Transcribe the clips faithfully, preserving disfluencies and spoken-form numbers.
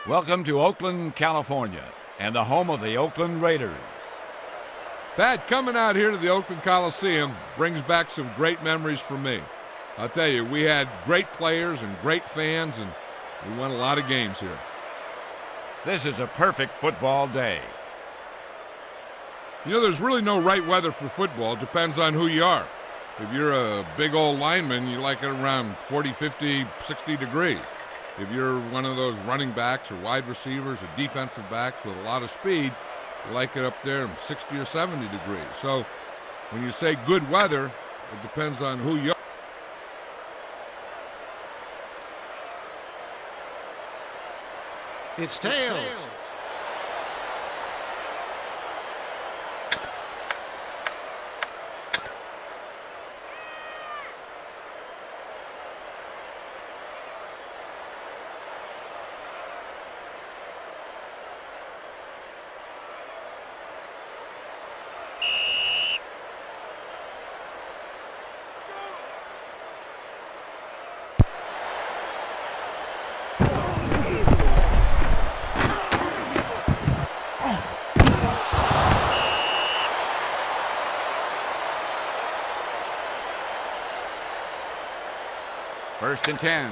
Welcome to Oakland, California, and the home of the Oakland Raiders. Pat, coming out here to the Oakland Coliseum brings back some great memories for me. I'll tell you, we had great players and great fans, and we won a lot of games here. This is a perfect football day. You know, there's really no right weather for football. It depends on who you are. If you're a big old lineman, you like it around forty, fifty, sixty degrees. If you're one of those running backs or wide receivers or defensive backs with a lot of speed, you like it up there in sixty or seventy degrees. So when you say good weather, it depends on who you are. It's tails. First and ten.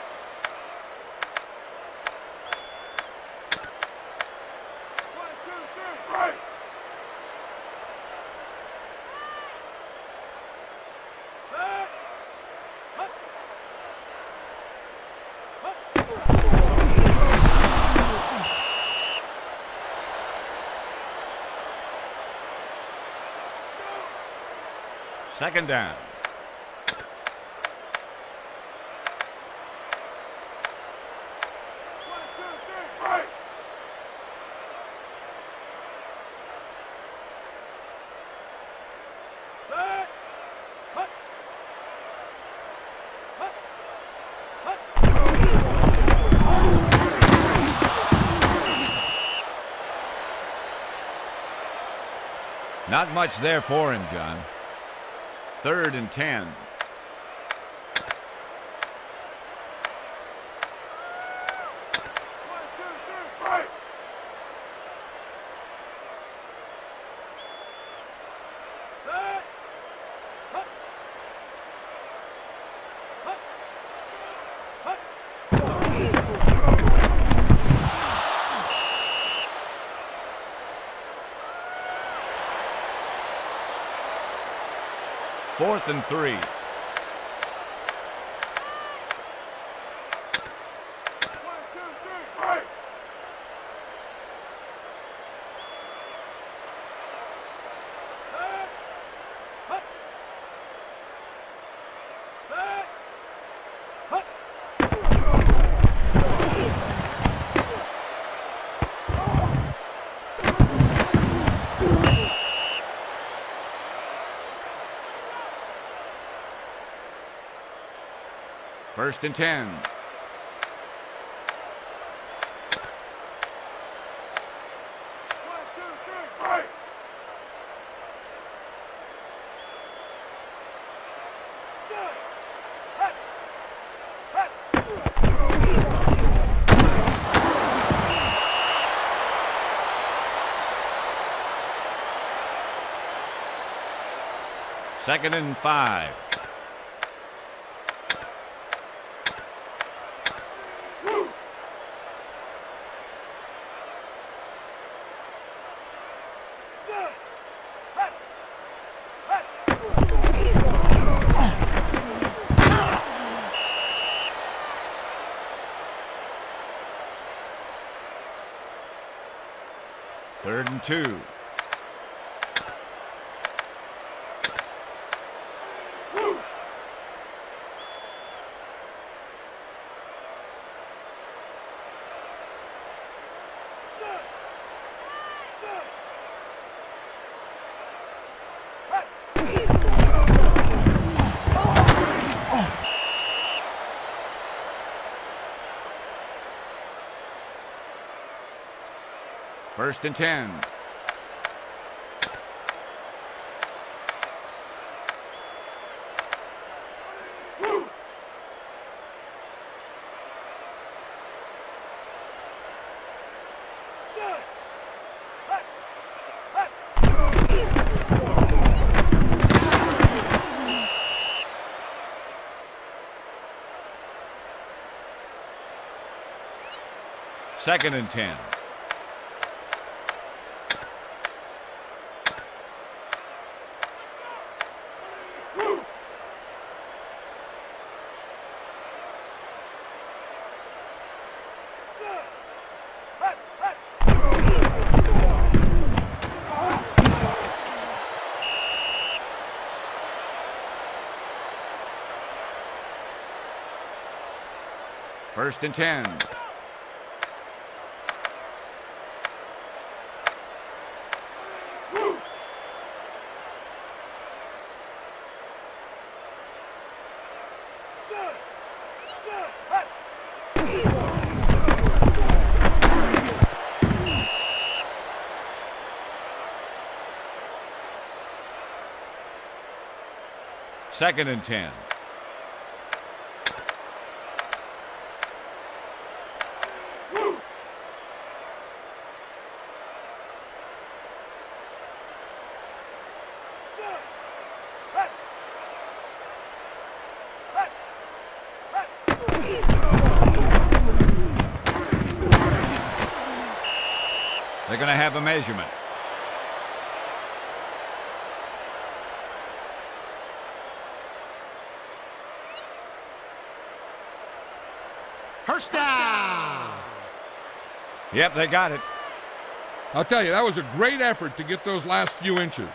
Second down. Not much there for him, John. Third and ten. Fourth and three. First and ten. Second and five. Third and two. First and ten. Second and ten. First and ten. Second and ten. They're going to have a measurement. First down. Yep, they got it. I'll tell you, that was a great effort to get those last few inches.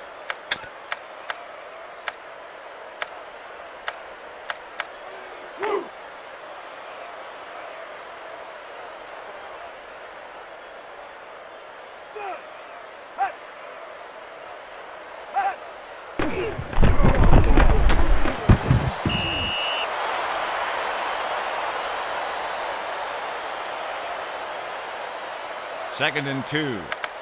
Second and two.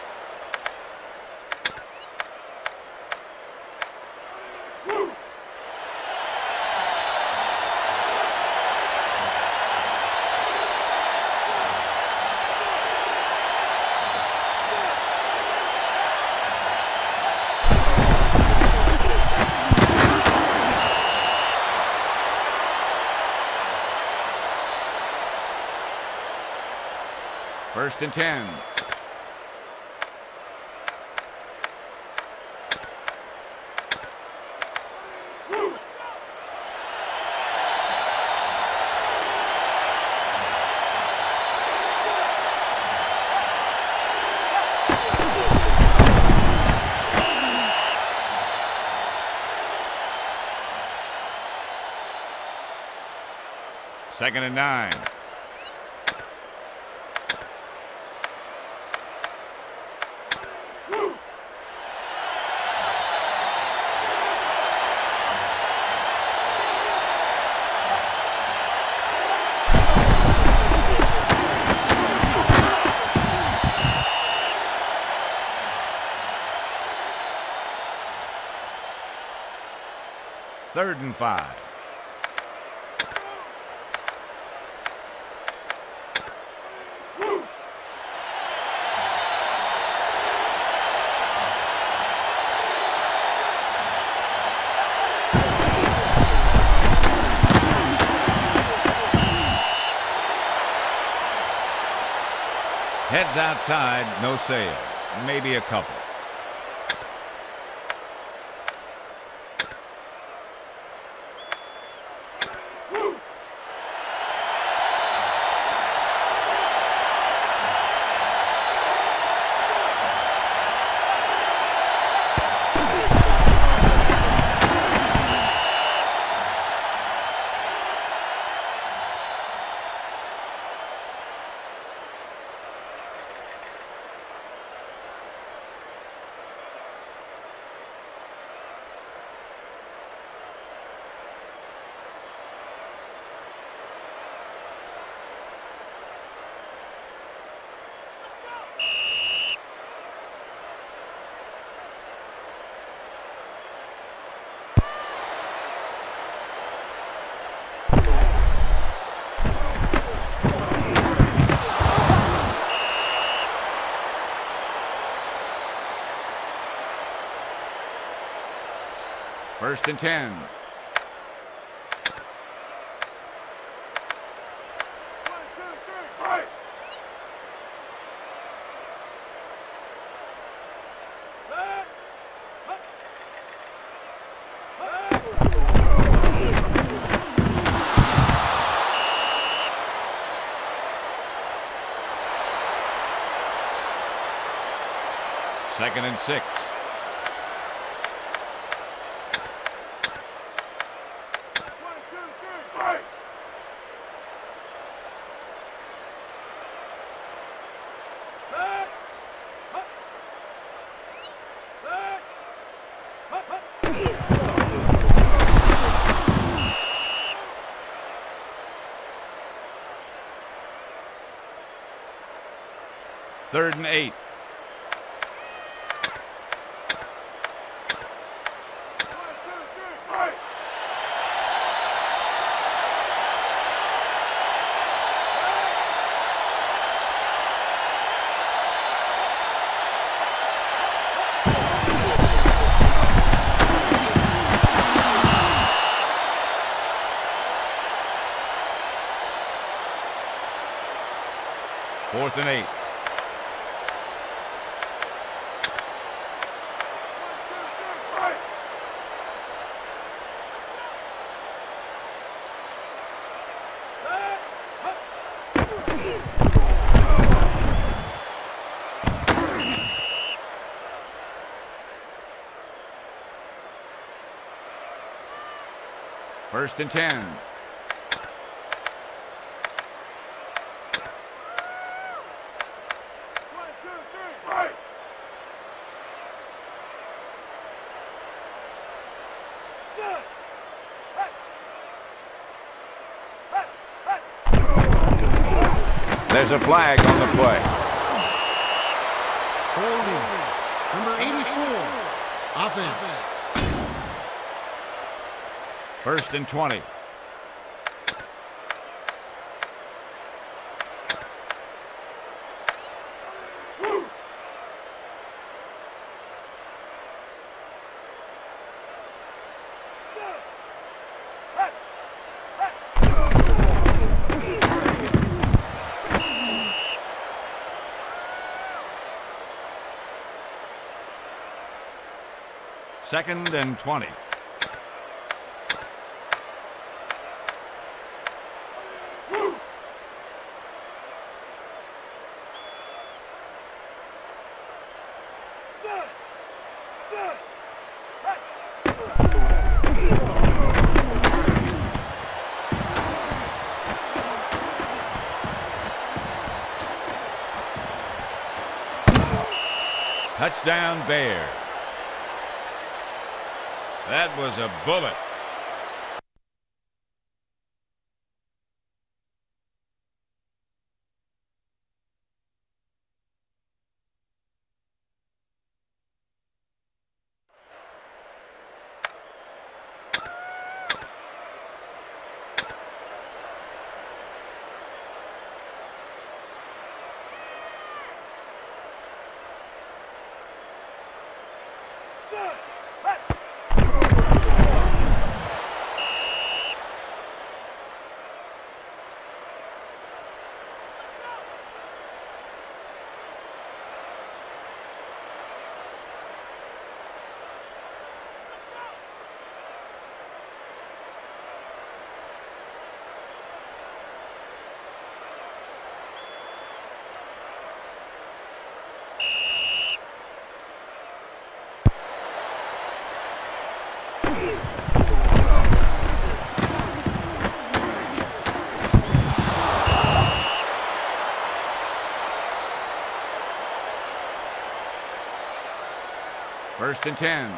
First and ten. Second and nine. Third and five. Heads outside, no sale. Maybe a couple. First and ten. Second and six. Third and eight. Fourth and eight. First and ten. There's a flag on the play. Holding. Number eighty-four. Offense. First and twenty. Second and twenty. Touchdown, Bear. That was a bullet. First and ten.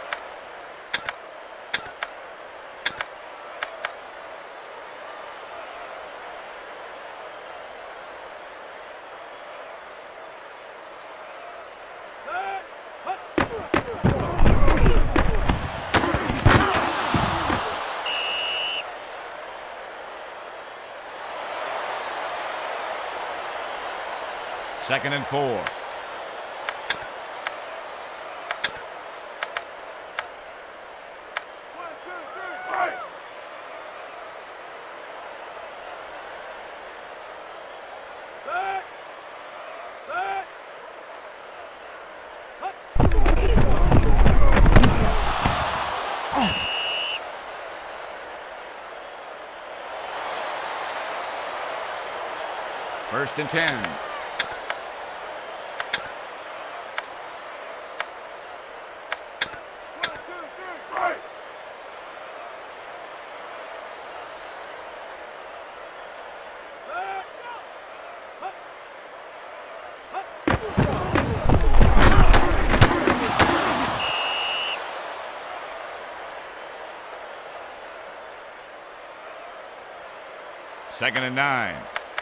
Second and four. First and ten. Second and nine.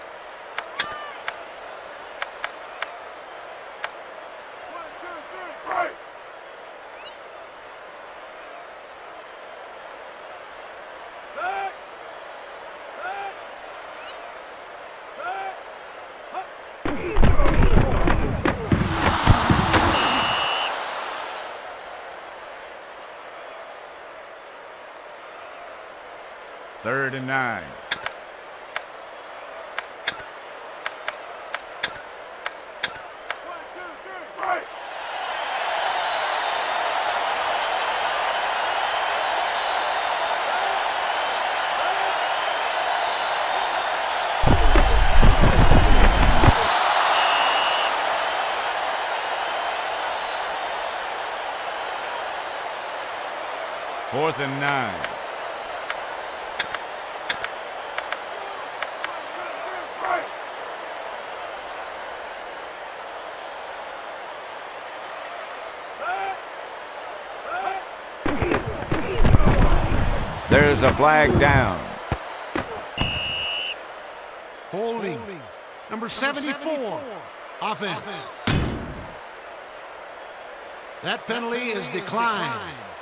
Third and nine. Fourth and nine. There's a flag down. Holding. Number seventy-four. Offense. That penalty is declined.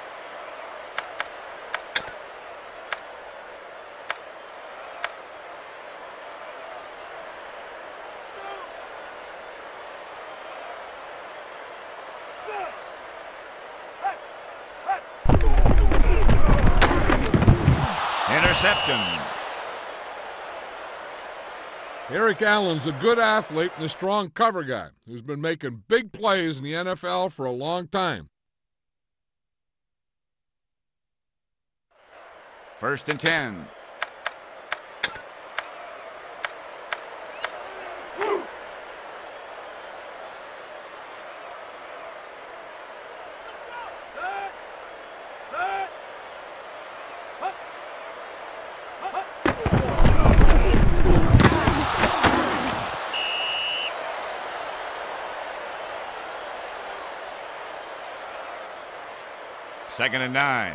Interception. Eric Allen's a good athlete and a strong cover guy who's been making big plays in the N F L for a long time. First and ten. Second and nine.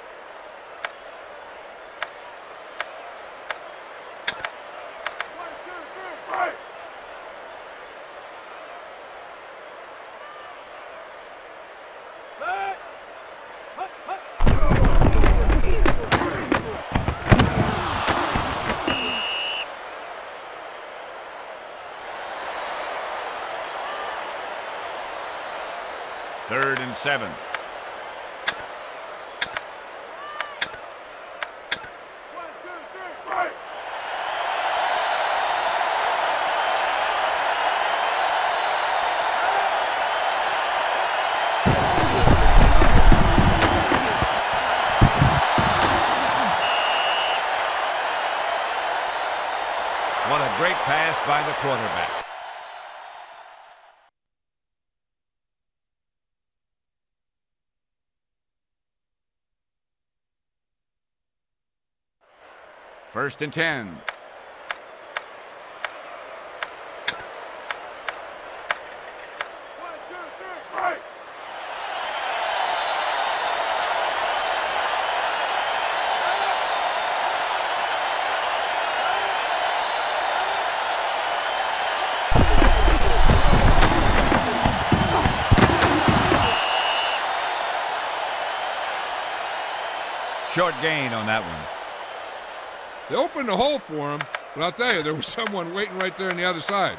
Third and seven. What a great pass by the quarterback. First and ten. Short gain on that one. They opened the hole for him, but I'll tell you, there was someone waiting right there on the other side.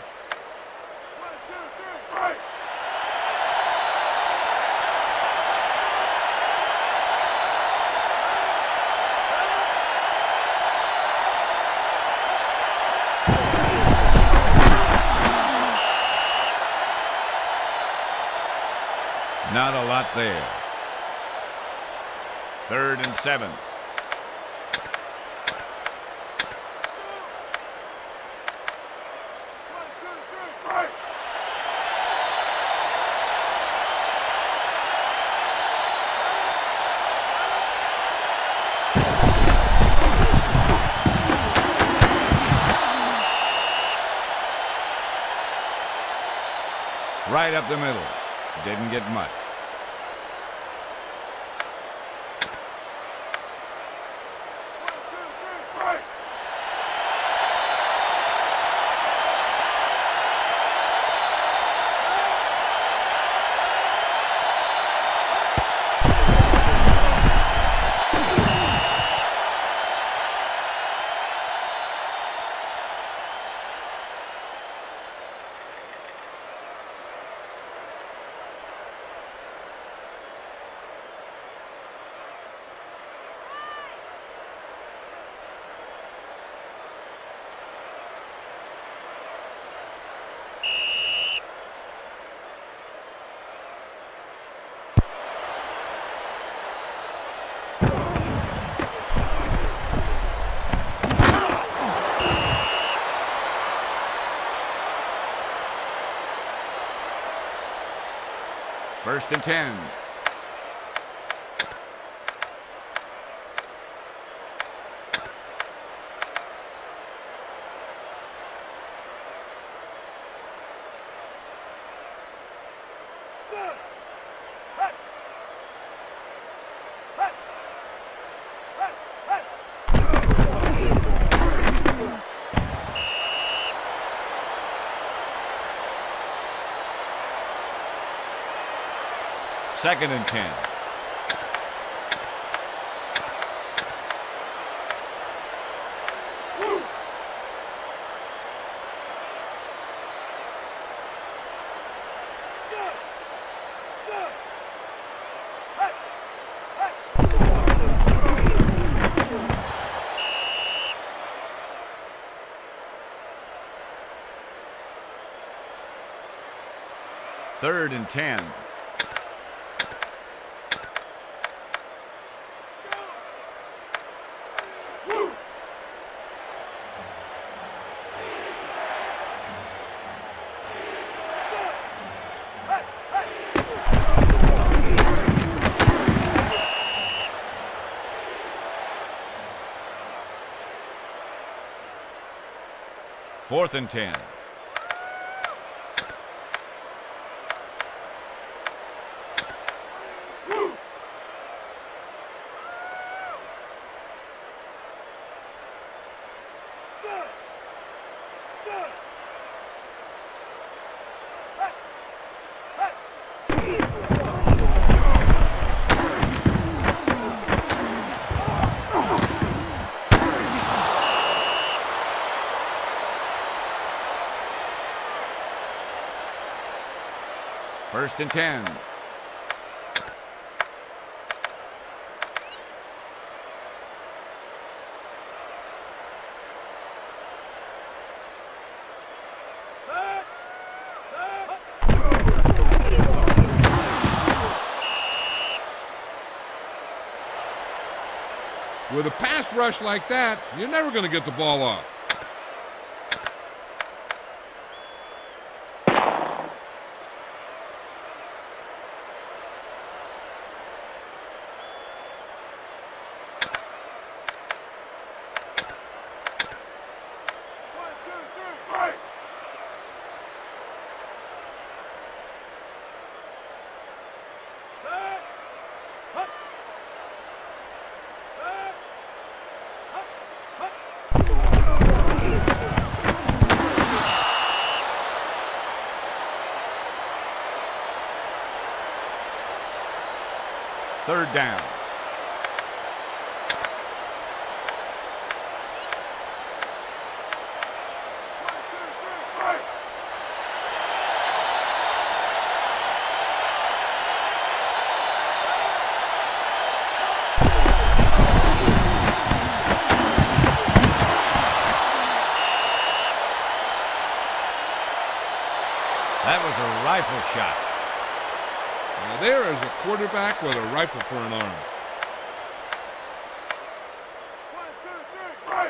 Not a lot there. Third and seven. Right up the middle. Didn't get much. First and ten. Second and ten. Third and ten. Fourth and ten. First and ten. With a pass rush like that, you're never going to get the ball off. Third down. That was a rifle shot. Now there is a quarterback with a rifle for an arm. One, two, three, right.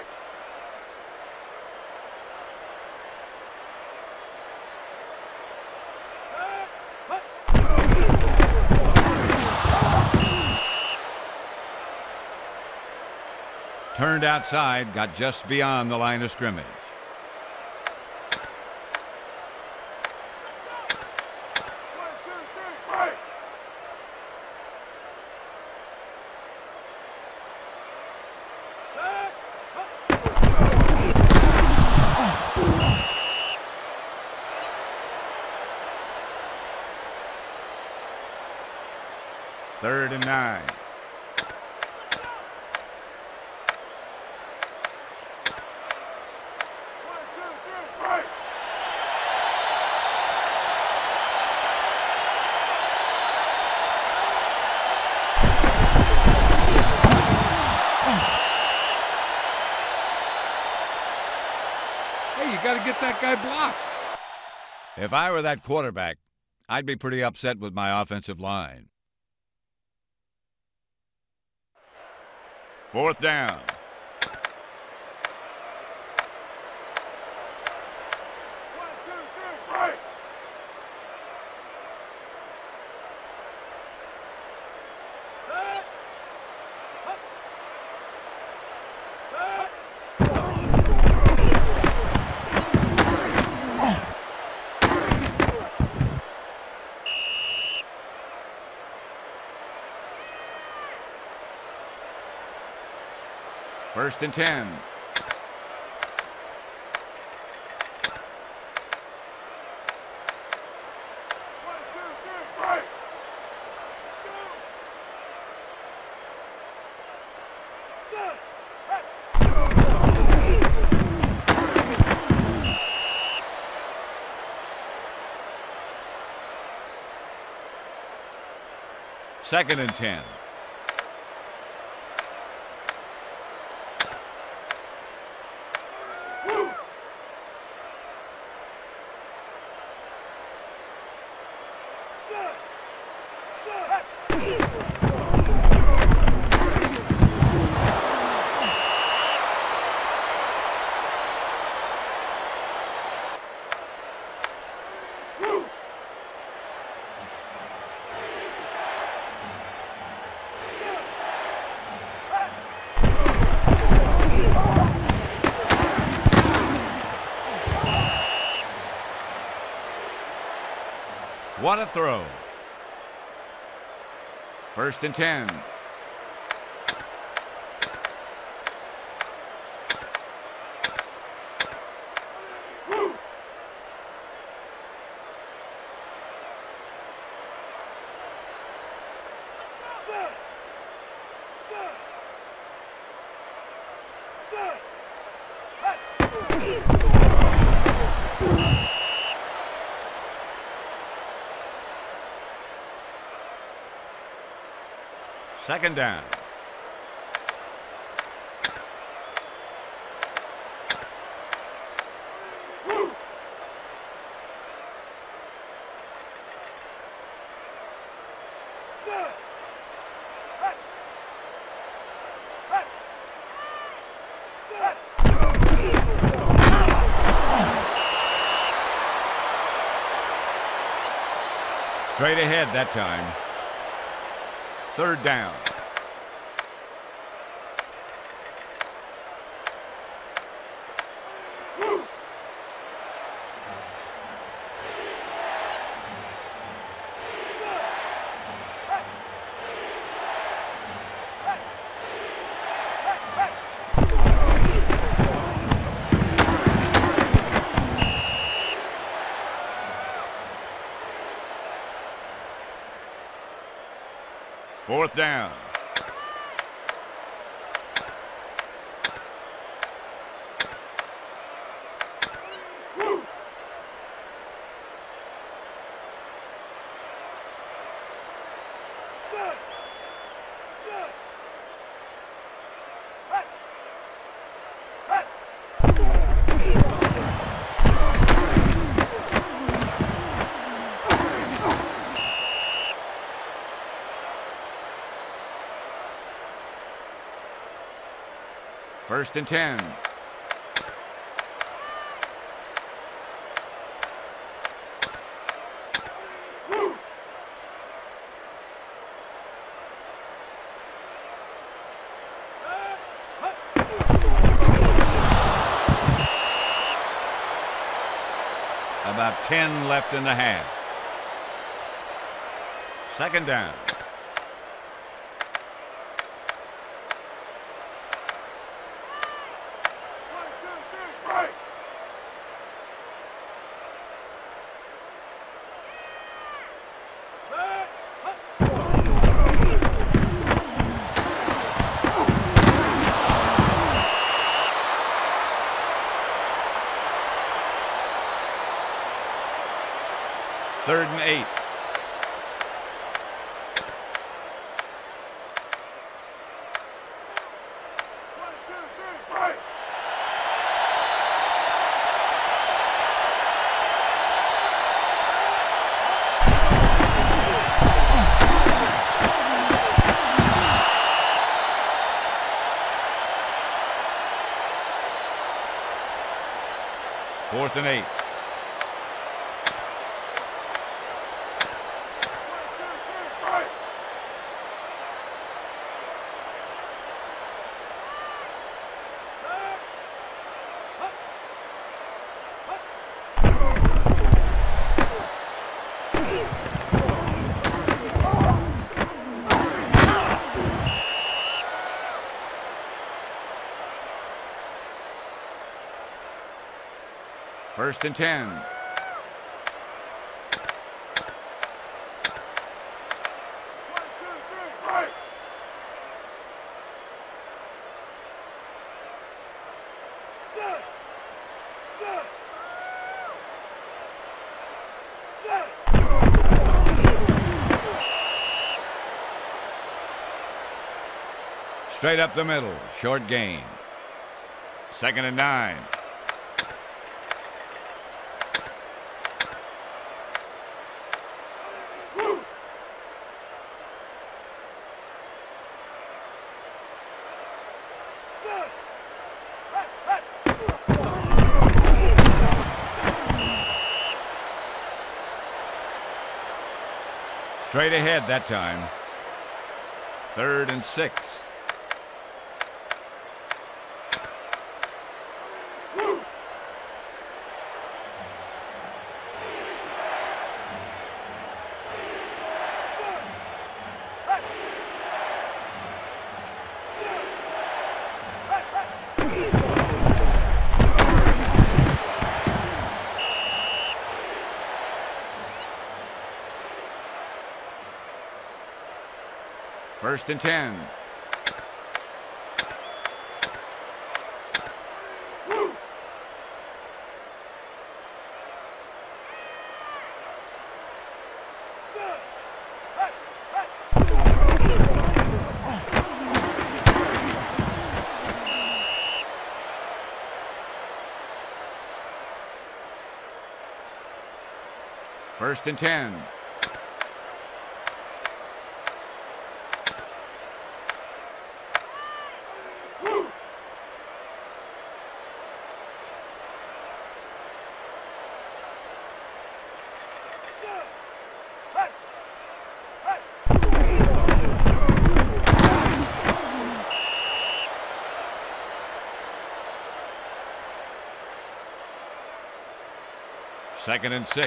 Turned outside, got just beyond the line of scrimmage. Third and nine. One, two, three, right. Hey, you got to get that guy blocked. If I were that quarterback, I'd be pretty upset with my offensive line. Fourth down. One, two, three, right. First and ten. One, two, three, break. Second and ten. What a throw. First and ten. Second down. Straight ahead that time. Third down. Fourth down. First and ten. About ten left in the half. Second down. One, two, three, break. Third and eight. One, two, three, break. Fourth and eight. First and ten. One, two, three, right. Good. Good. Good. Straight up the middle. Short gain. Second and nine. Straight ahead that time. Third and six. First and ten. First and ten. Second and six.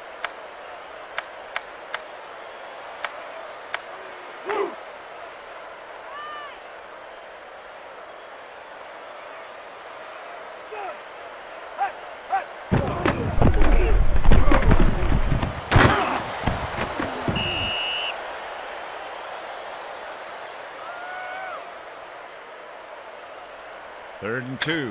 Third and two.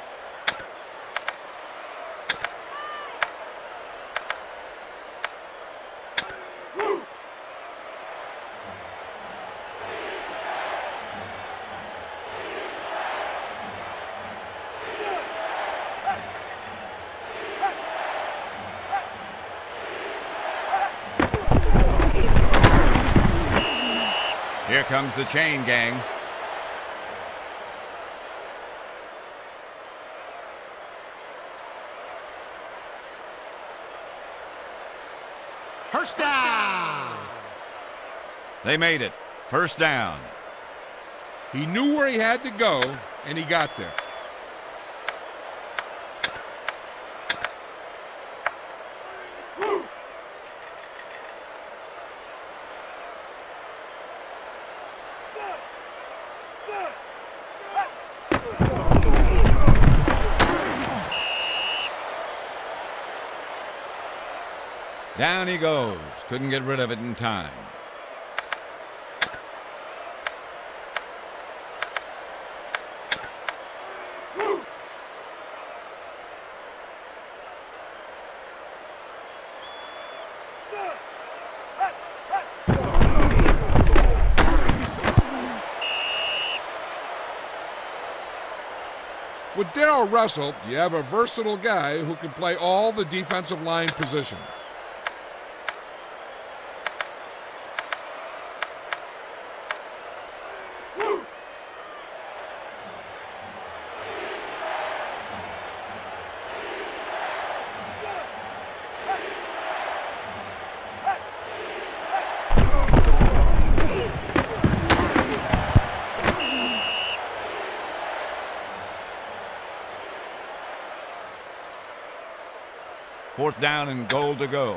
Here comes the chain gang. First down. They made it. First down. He knew where he had to go, and he got there. Down he goes. Couldn't get rid of it in time. With Darrell Russell, you have a versatile guy who can play all the defensive line positions. Fourth down and goal to go.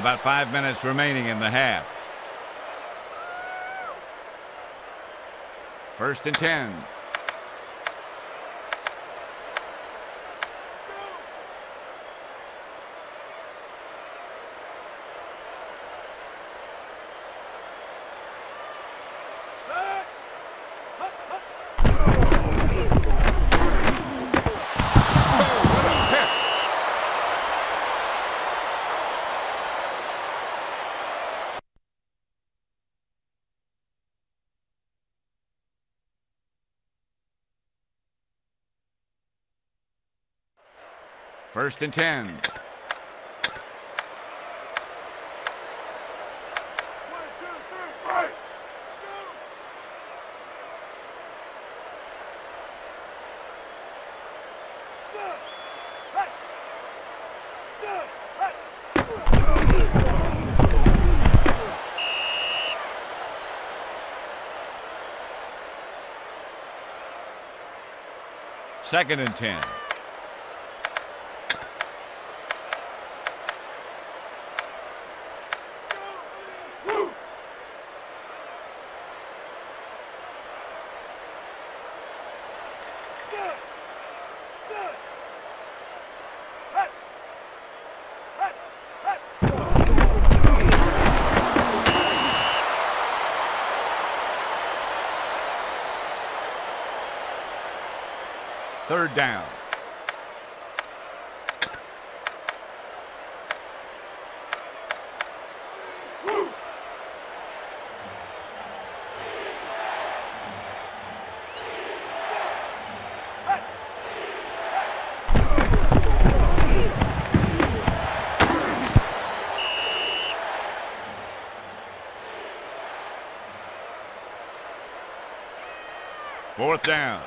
About five minutes remaining in the half. First and ten. First and ten. One, two, three, right. Second and ten. Third down. Fourth down.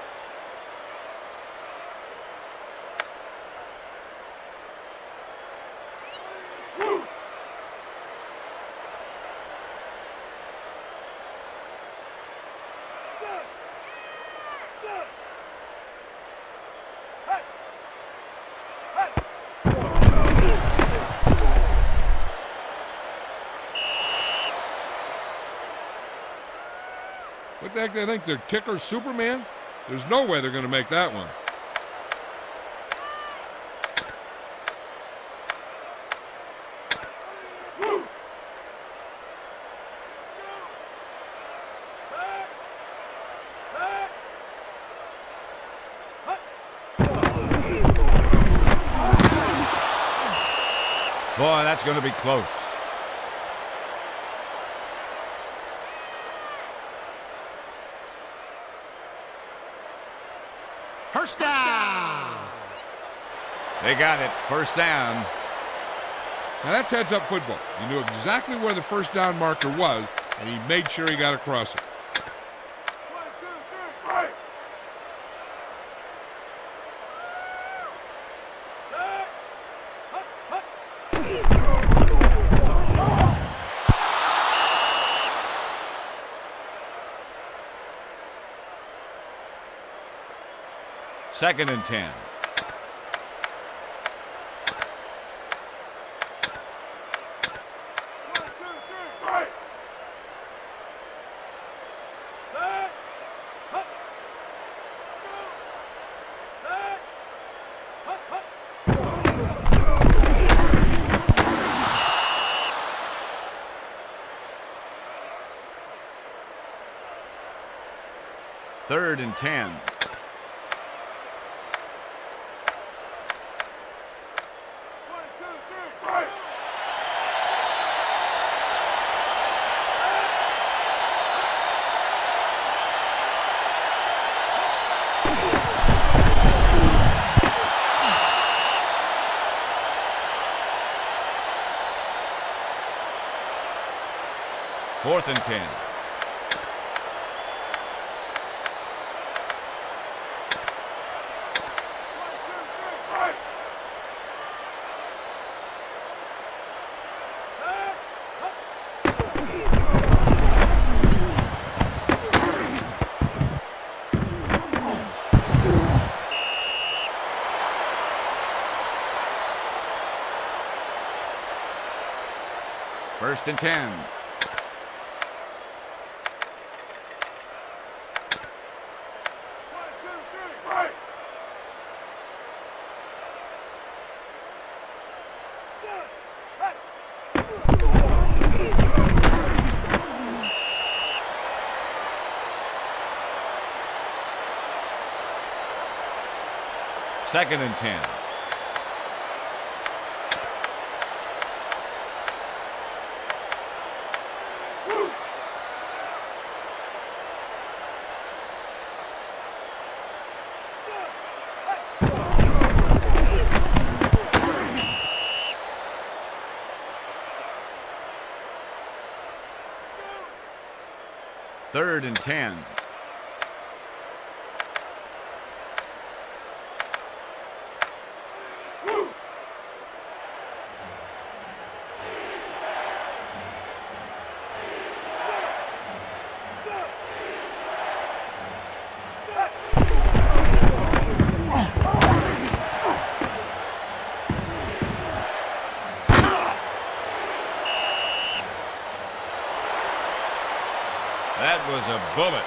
What the heck, they think they're kicker Superman? There's no way they're going to make that one. Boy, that's going to be close. First down. They got it. First down. Now that's heads-up football. He knew exactly where the first down marker was, and he made sure he got across it. One, two, three, right. Second and ten. One, two, three, right. Third and ten. One, two, three, right. Fourth and ten. First and ten. One, two, three, fight! Second and ten. Third and ten. That was a bullet.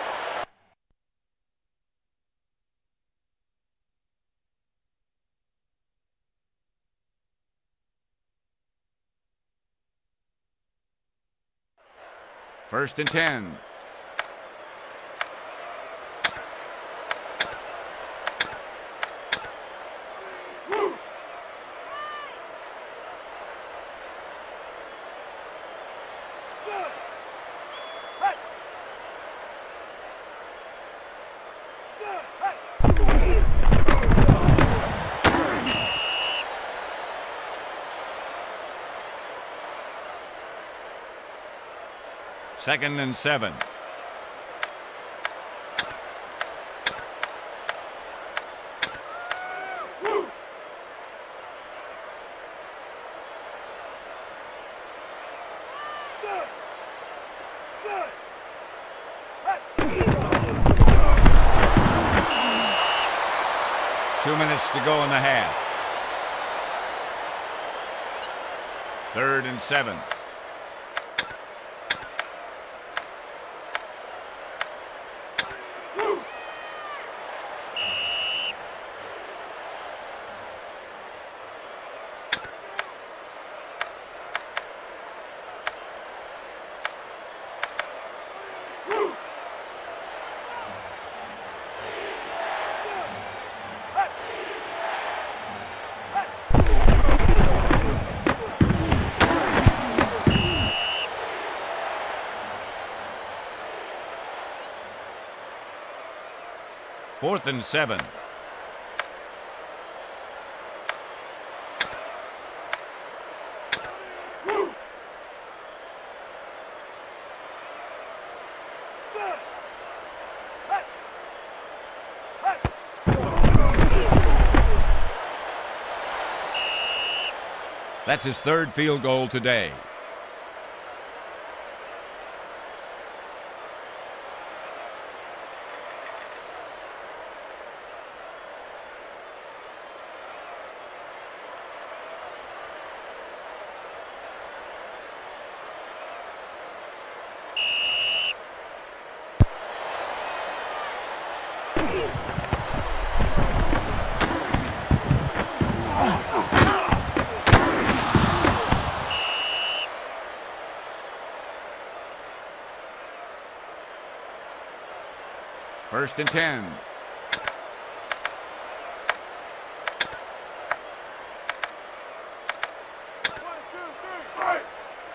First and ten. Second and seven. Two minutes to go in the half. Third and seven. Fourth and seven. That's his third field goal today. First and ten. One, two, three, fight!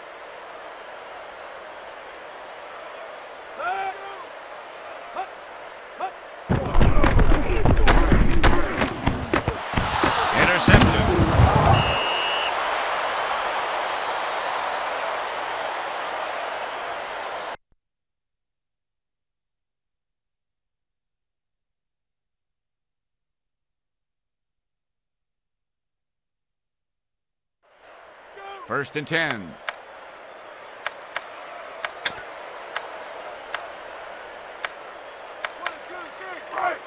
Intercepted. First and ten. One, two, three, fight!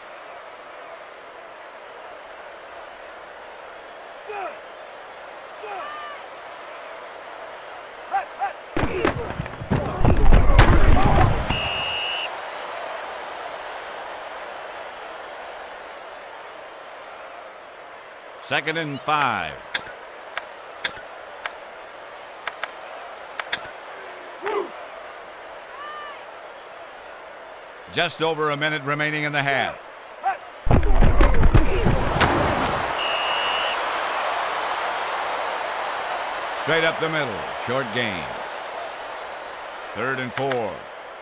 Hey, hey! Second and five. Just over a minute remaining in the half. Straight up the middle. Short gain. Third and four.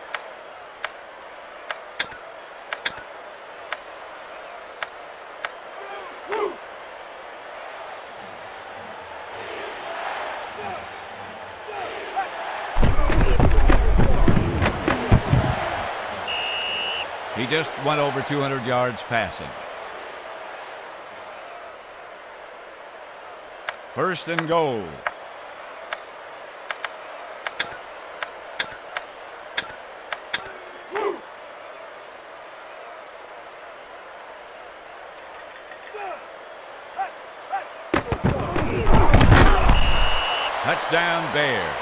He just went over two hundred yards passing. First and goal. Touchdown Bears.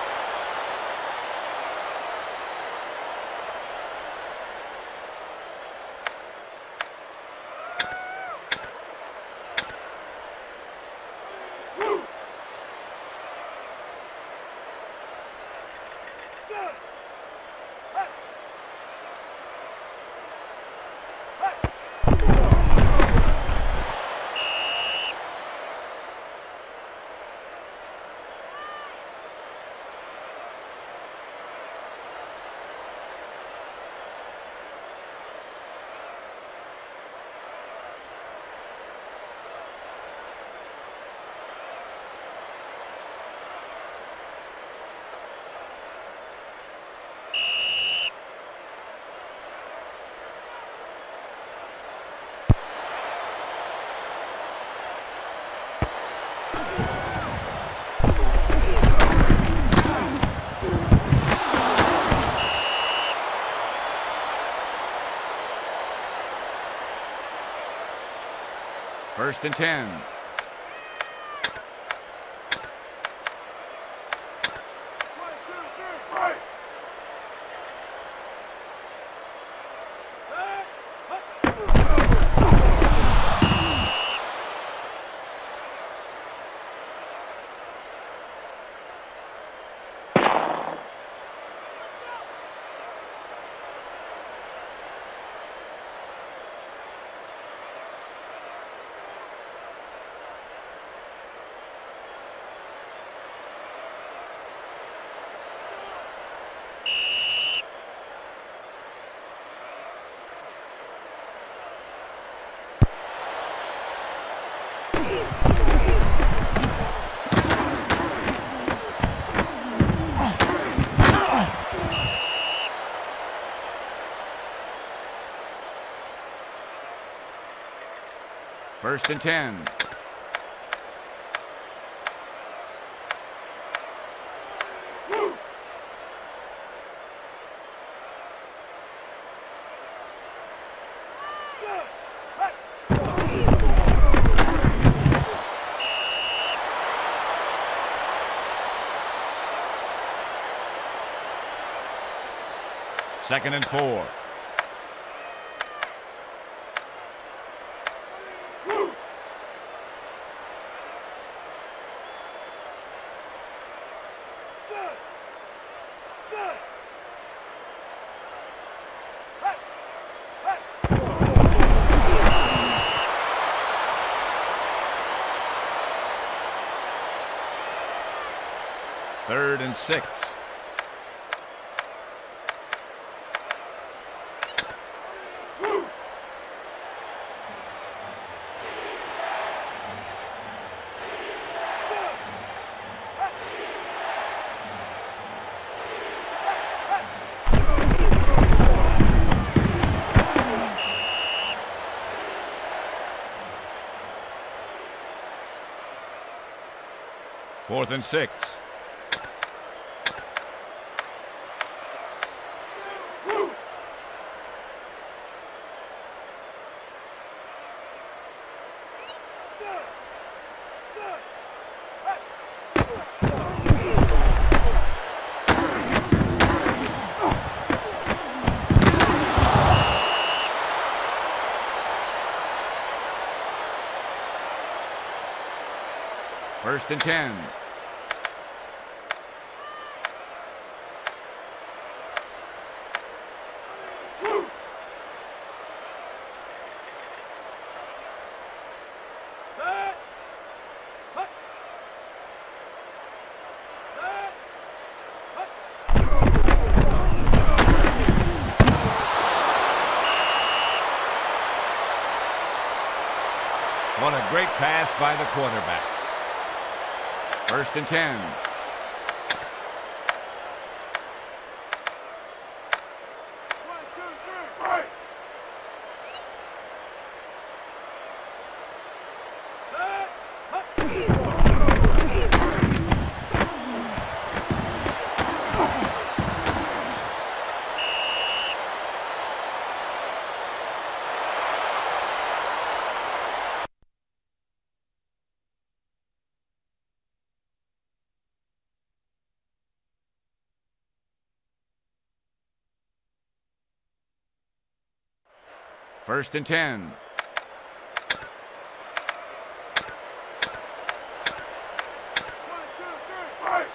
First and ten. One, two, three, right. First and ten. Second and four. Third and six. Fourth and six. First and ten. What a great pass by the quarterback. First and ten. One, two, three, fight! First and ten. One, two, three, fight!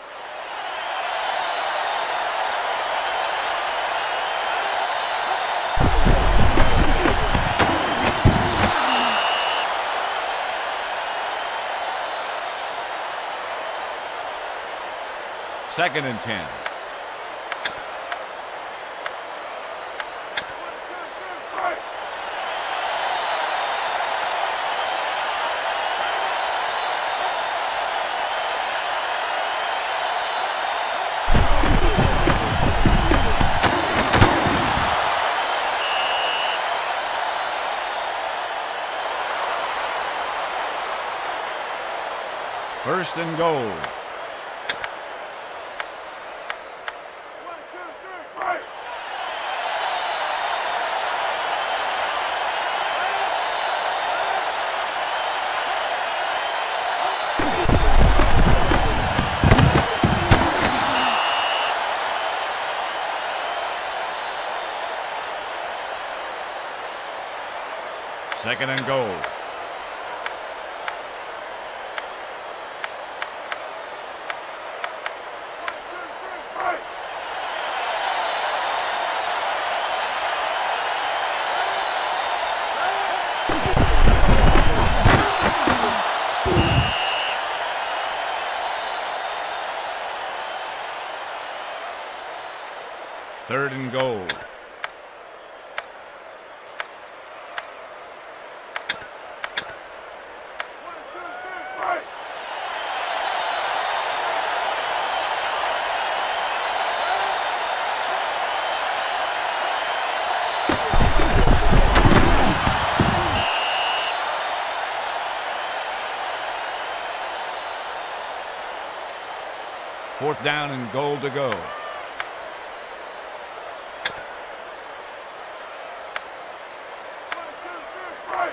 Second and ten. Fight! First and goal. One, two, three, fight! Second and goal. Fight! Third and goal. One, two, three, fight! Fourth down and goal to go. One, two, three, fight!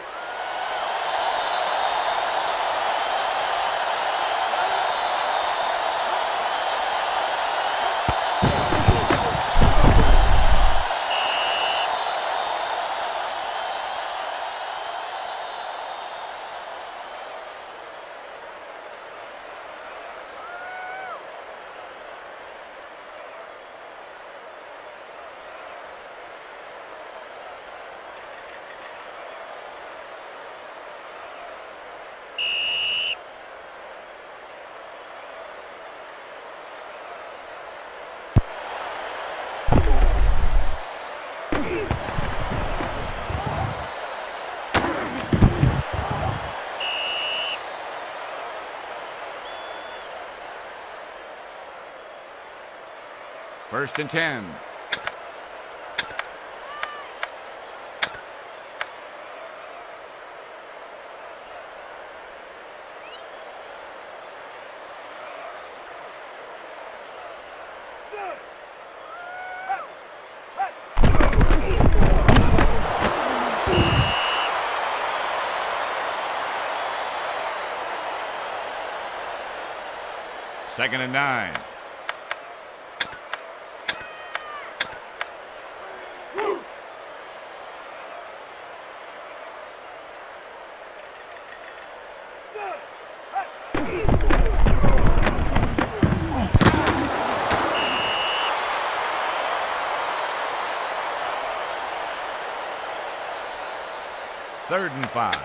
First and ten. Second and nine. Fight! Third and five.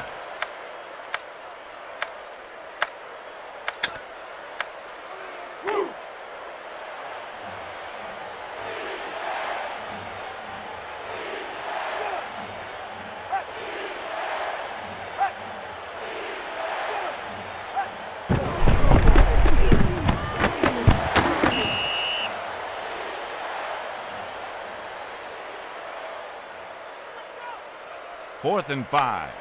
Fourth and five.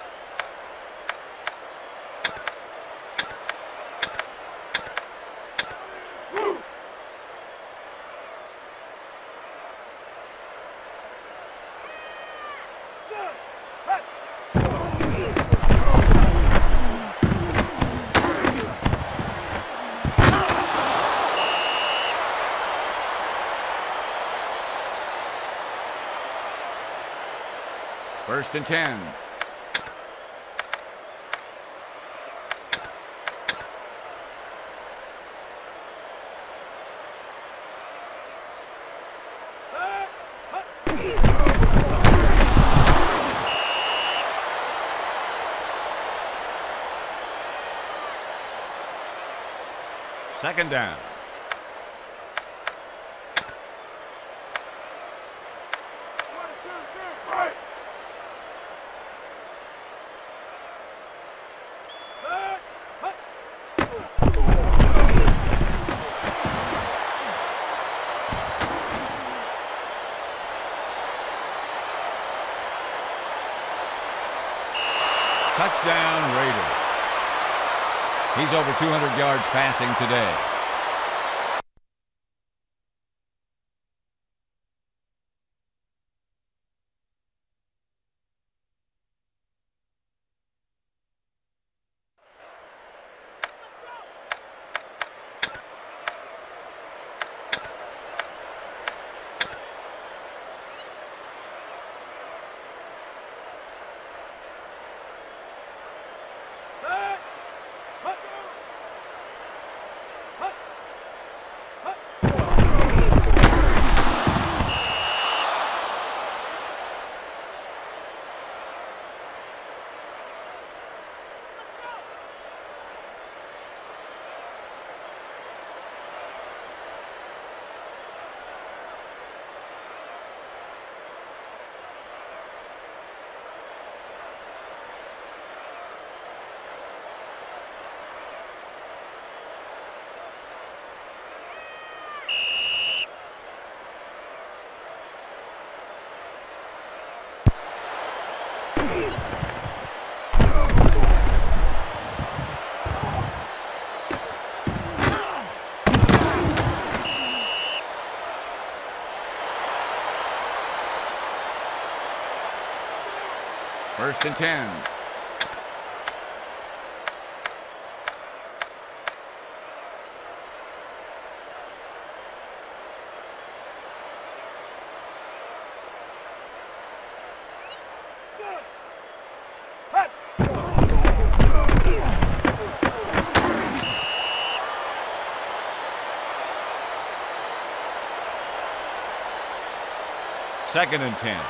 First and ten. Second down. One, two, three, right. Touchdown Raiders. He's over two hundred yards passing today. First and ten. Second and ten.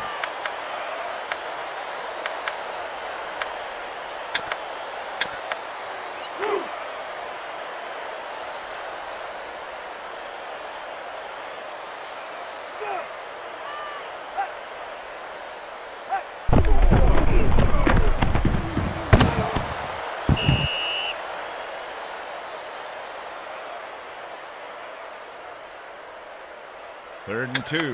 Third and two.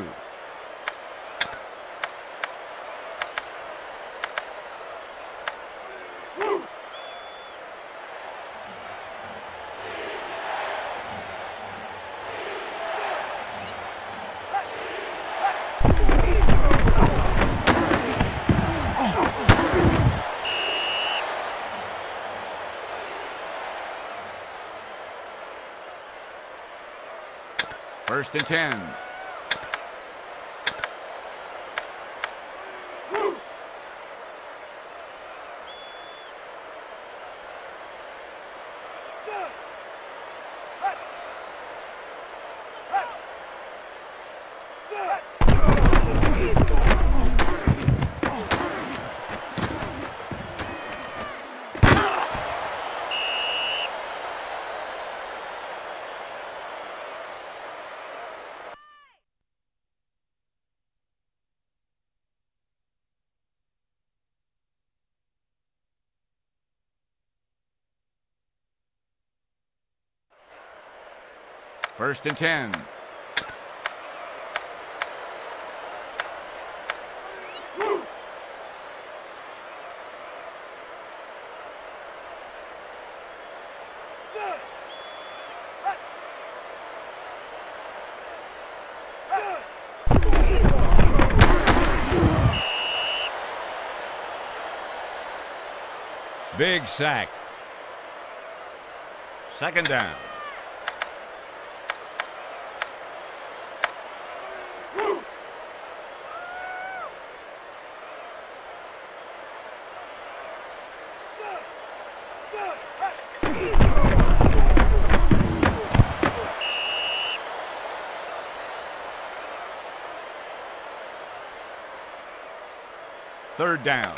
First and ten. First and ten. Big sack. Second down. Third down.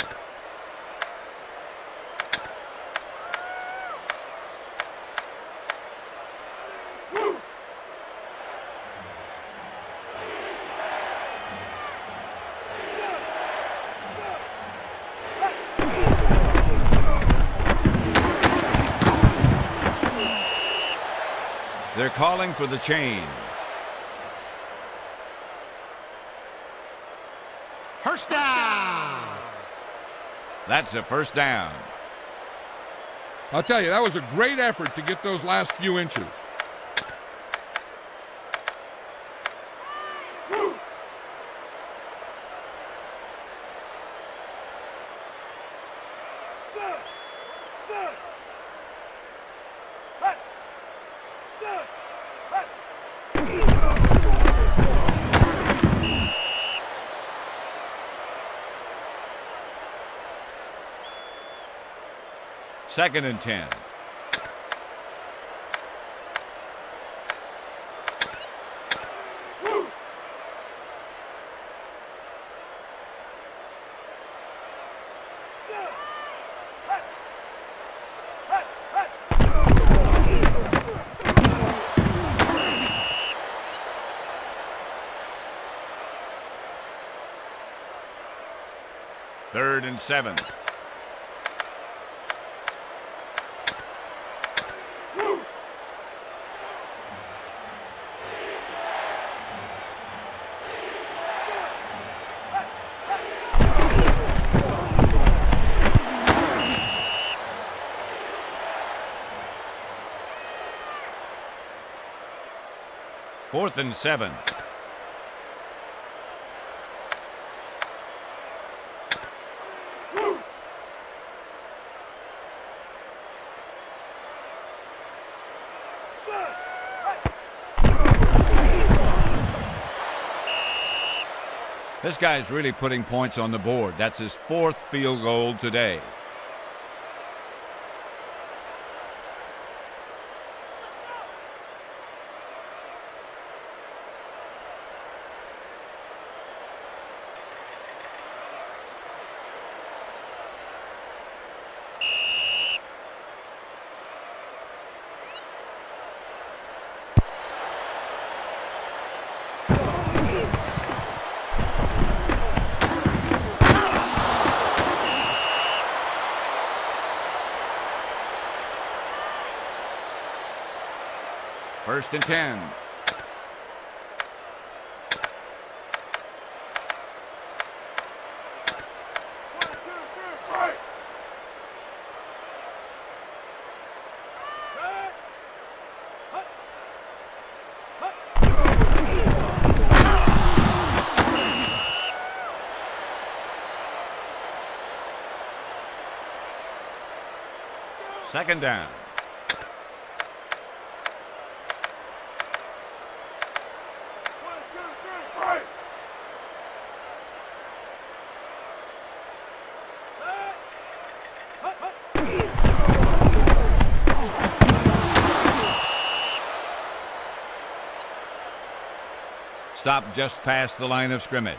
They're calling for the change. First down. That's a first down. I'll tell you, that was a great effort to get those last few inches. Second and ten. Third and seven. Fourth and seven. This guy's really putting points on the board. That's his fourth field goal today. First and ten. Second down. Stop just past the line of scrimmage.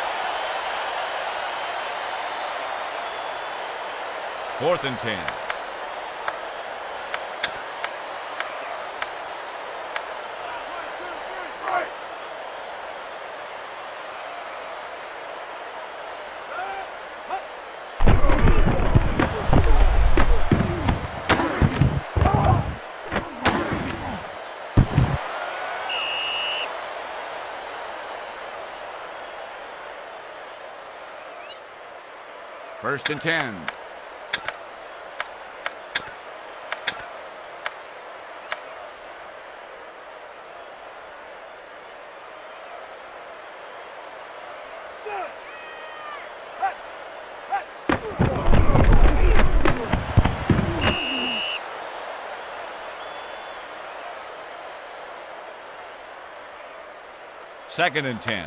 Fourth and ten. First and ten. Second and ten.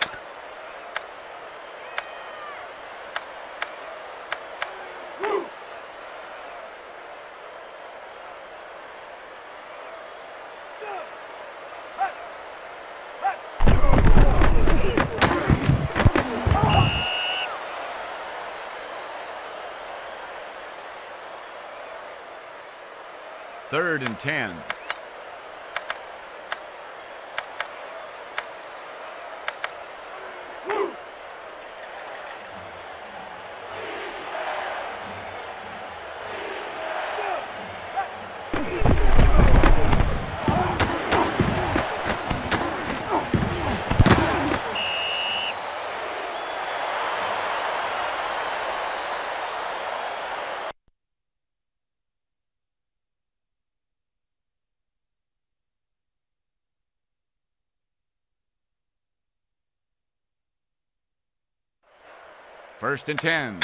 Third and ten. First and ten.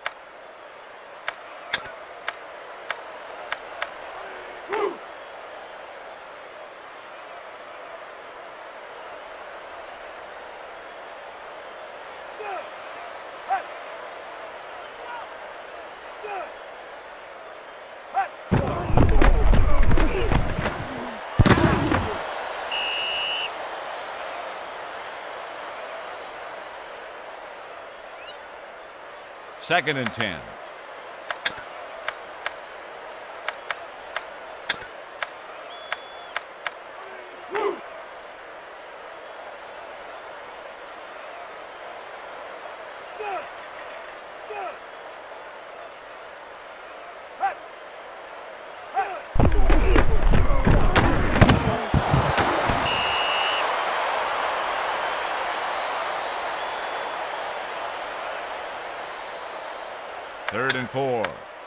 Second and ten. Third and four.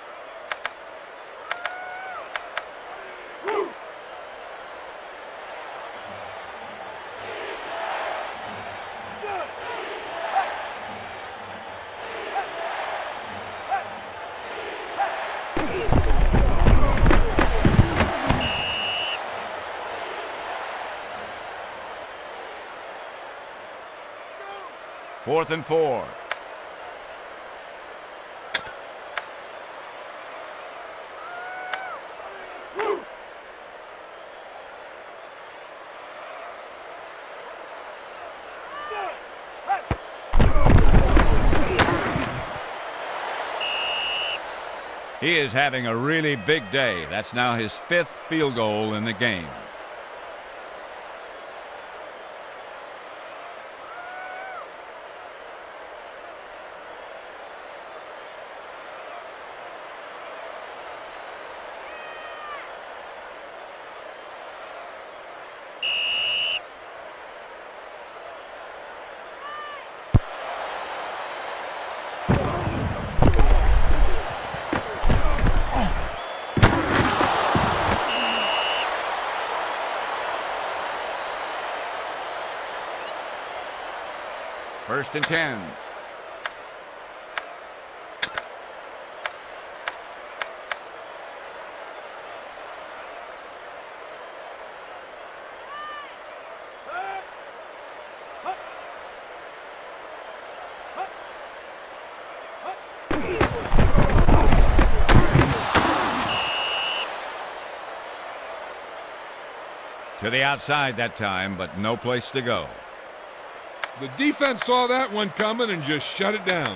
Fourth and four. He is having a really big day. That's now his fifth field goal in the game. First and ten. To the outside that time, but no place to go. The defense saw that one coming and just shut it down.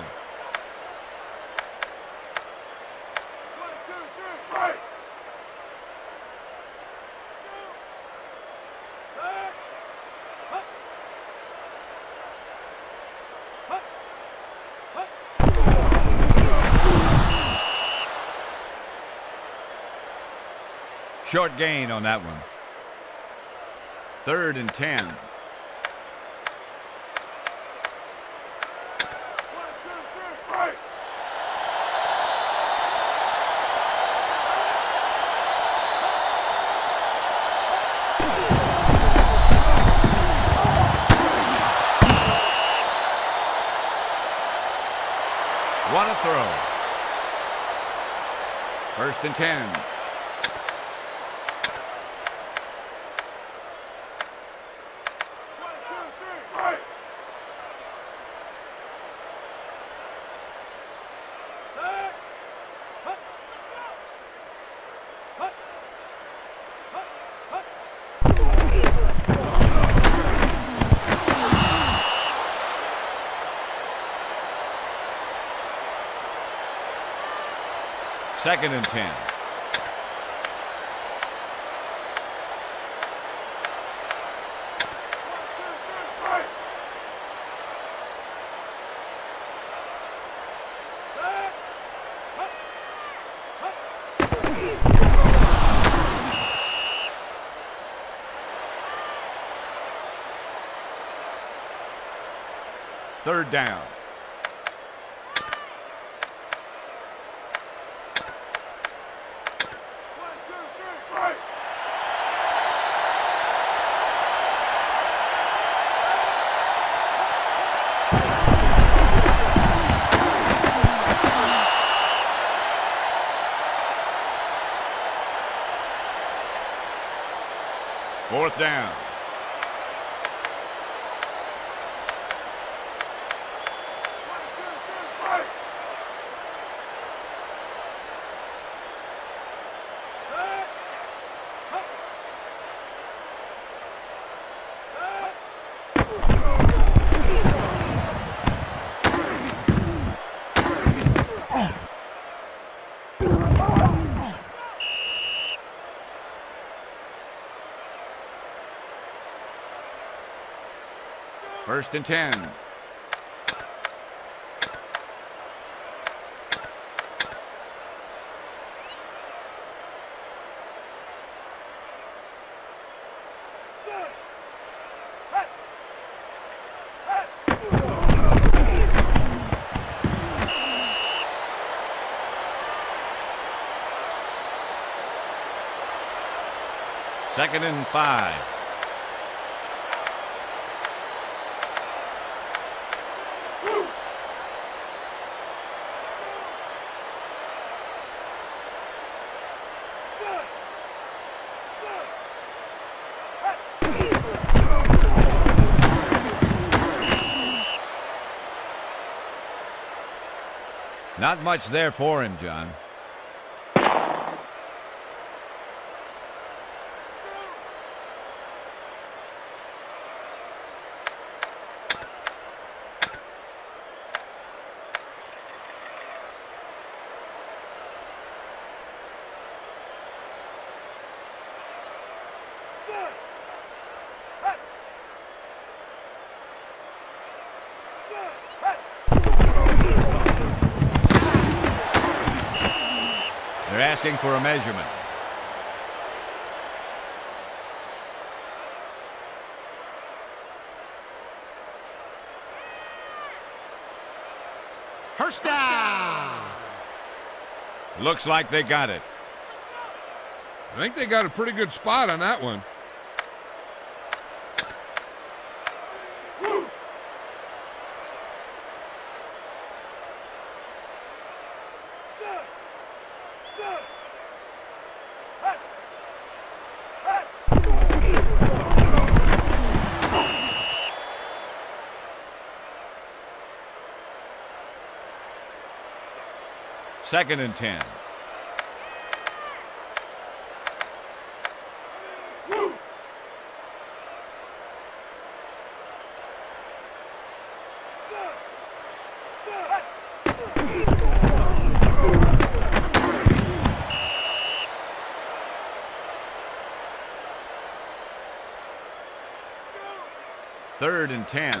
One, two, three, right. Short gain on that one. Third and ten. One, two, three, right. on a throw. First and ten. One, two, three, fight! Set! Hut! Hut! Hut! Hut! Second and ten. Fight! Set! Hut! Hut! Third down. One, two, three, fight! Fourth down. One, two, three, fight! Set! Hut! Set! First and ten. Set! Hut! Hut! Second and five. Set! Set! Hut! Not much there for him, John. Set! Hut! Set! Hut! They're asking for a measurement. First down. Looks like they got it. I think they got a pretty good spot on that one. Set! Set! Hut! Hut! Second and ten. Set! Set! Hut! Third and ten.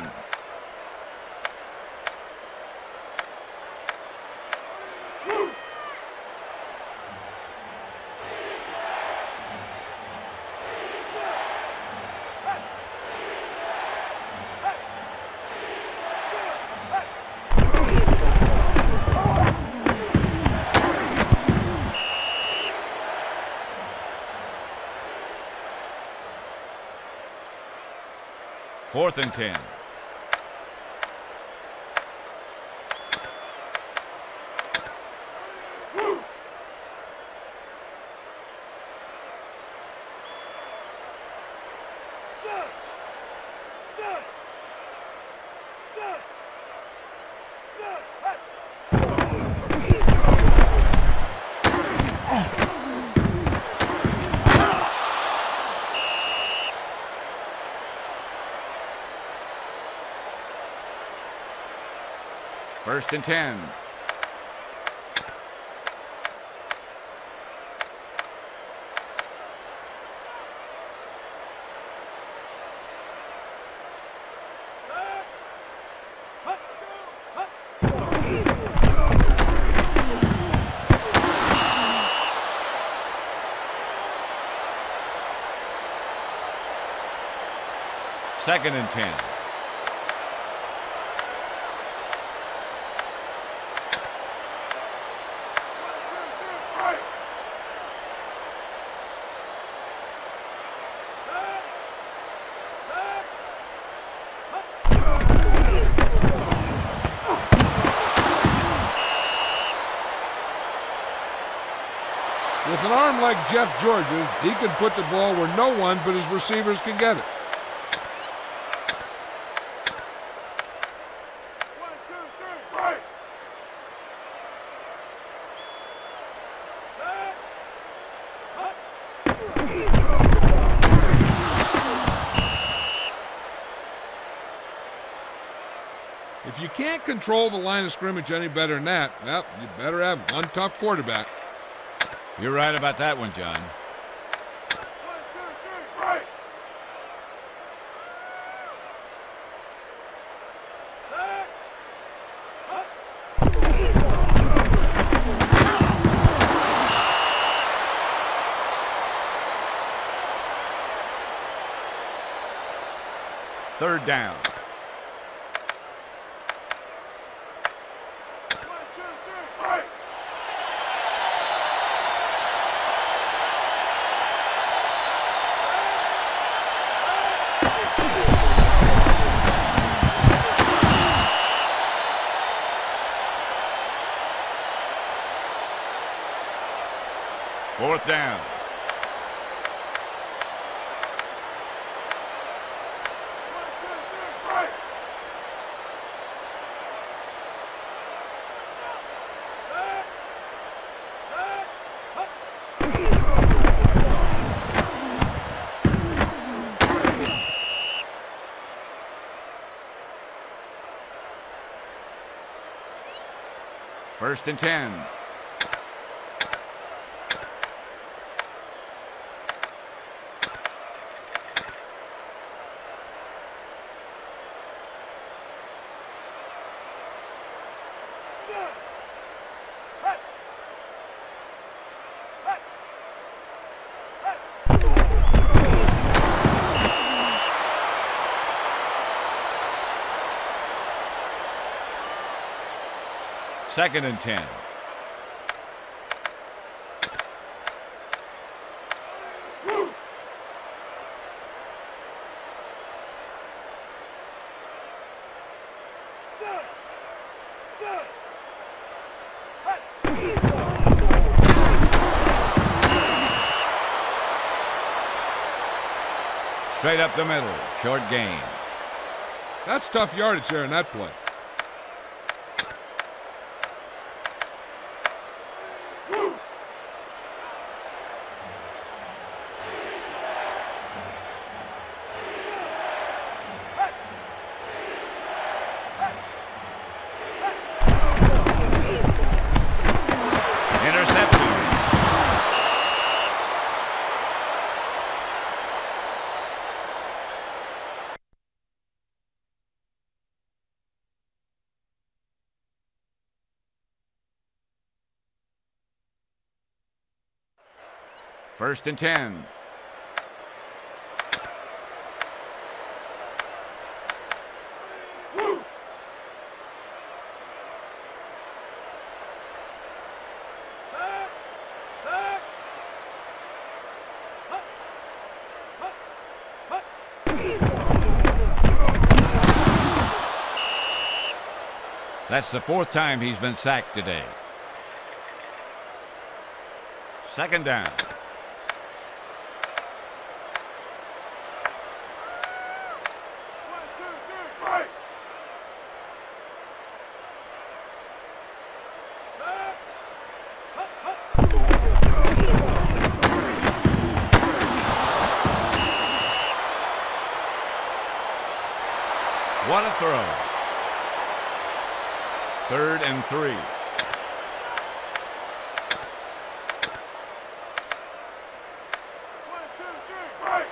Fourth and ten. First and ten. Second and ten. With an arm like Jeff George's, he can put the ball where no one but his receivers can get it. If you can't control the line of scrimmage any better than that, well, you better have one tough quarterback. You're right about that one, John. Third down. Fourth down. First and ten. Second and ten. Straight up the middle, short gain. That's tough yardage there in that play. First and ten. That's the fourth time he's been sacked today. Second down. What a throw. Third and three. One, two, three, right.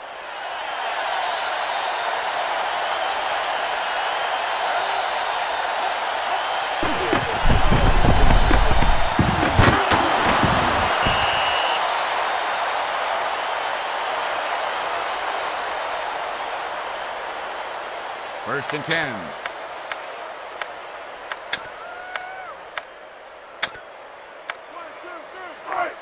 First and ten. One, two, three, right.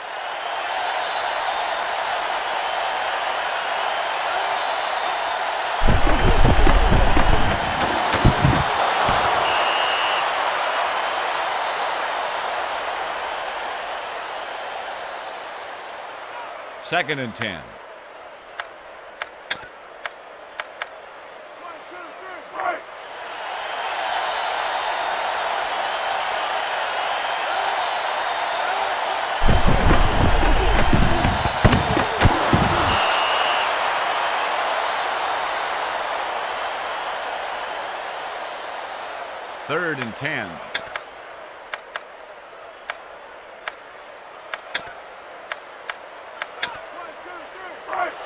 Second and ten. One, two, three, right. Third and ten. One, two, three, right.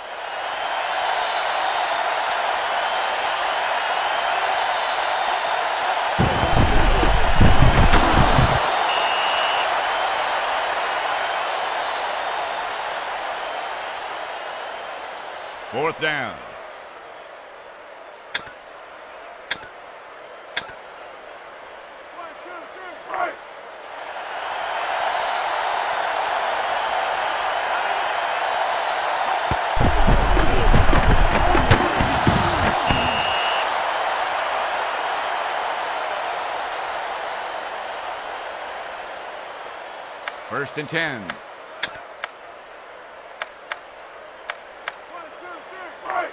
Fourth down. One, two, three, right. First and ten. One, two, three, right.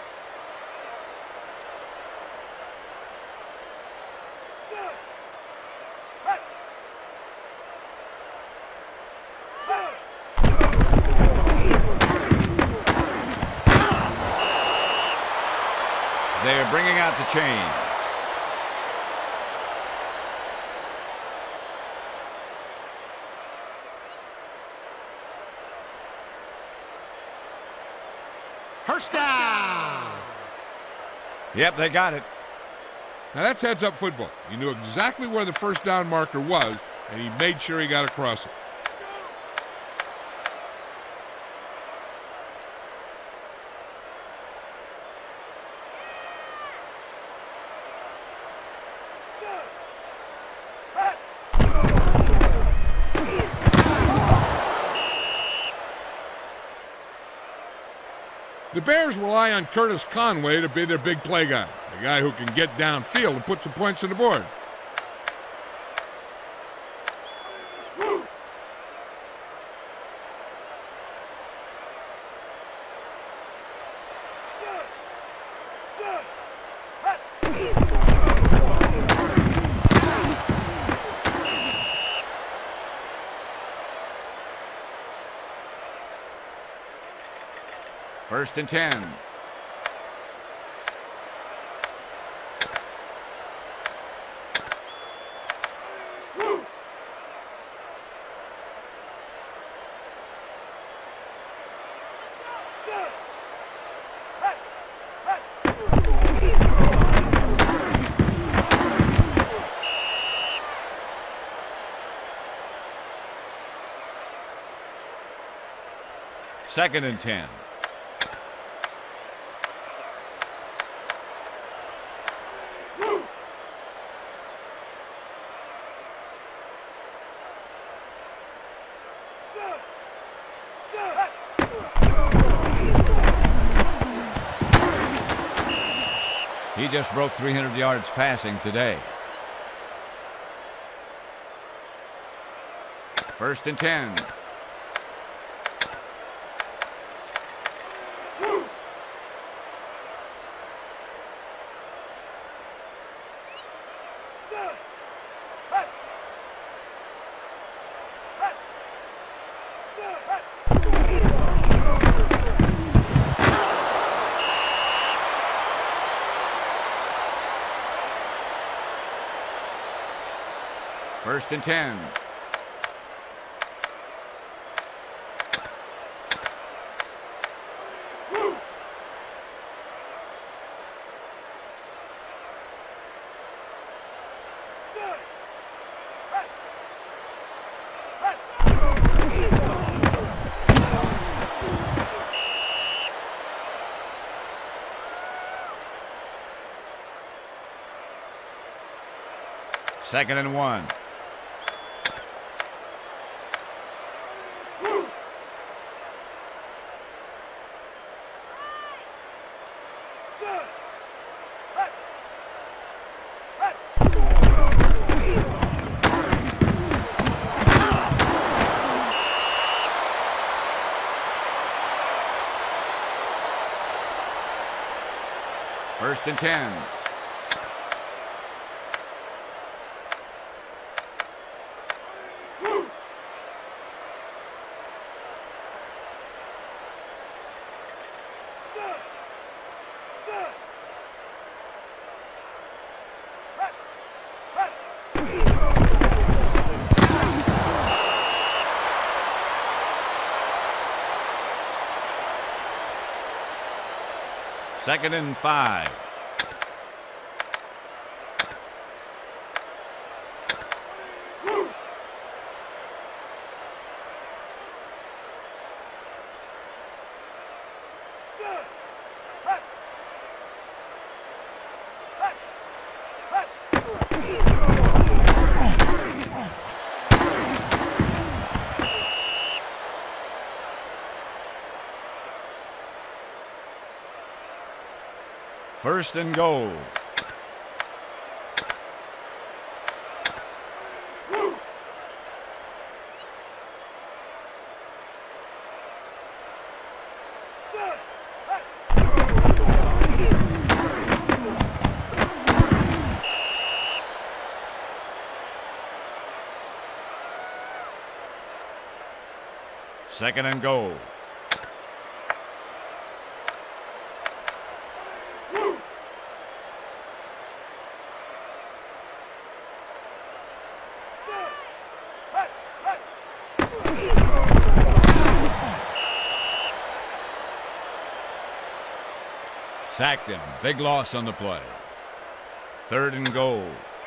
Good. Right. Good. They're bringing out the chain. First down. Yep, they got it. Now that's heads-up football. He knew exactly where the first down marker was, and he made sure he got across it. Good. Right. The Bears rely on Curtis Conway to be their big play guy, a guy who can get downfield and put some points on the board. Good. Good. Right. First and ten. Good. Right. Right. Second and ten. Good. Good. Right. He just broke three hundred yards passing today. First and ten. Good. Right. Right. Good. Right. First and ten. Second and one. First and ten. Second and five. First and goal. Second and goal. Sacked him. Big loss on the play. Third and goal.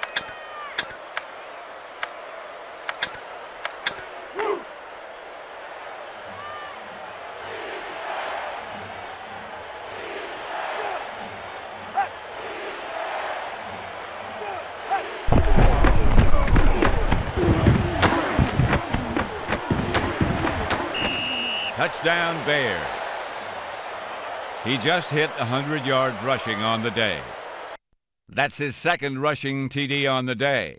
Touchdown, Bears. He just hit one hundred yards rushing on the day. That's his second rushing T D on the day.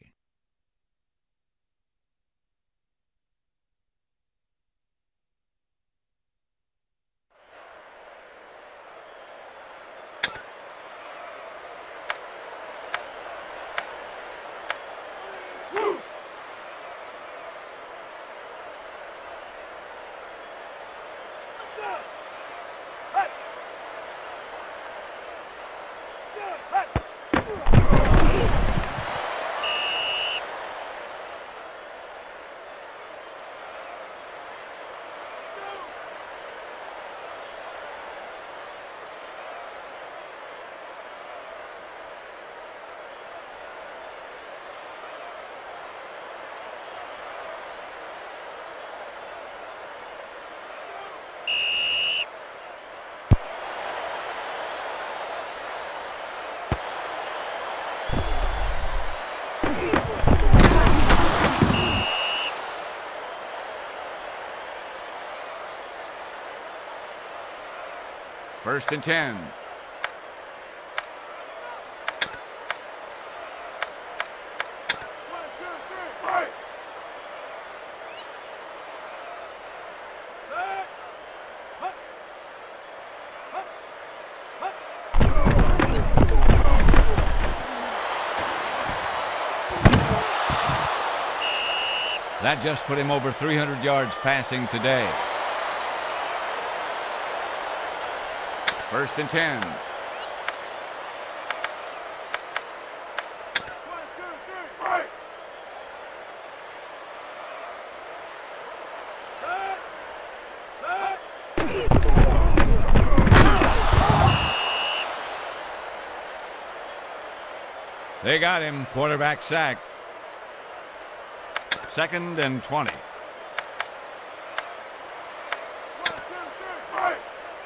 First and ten. That just put him over three hundred yards passing today. First and ten. They got him. Quarterback sack. Second and twenty. One, two, three, fight!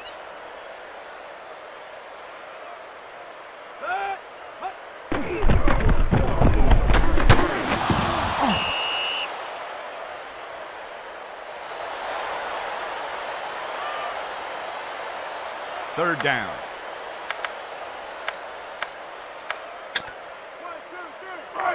Hut, hut. Third down. One, two, three, fight!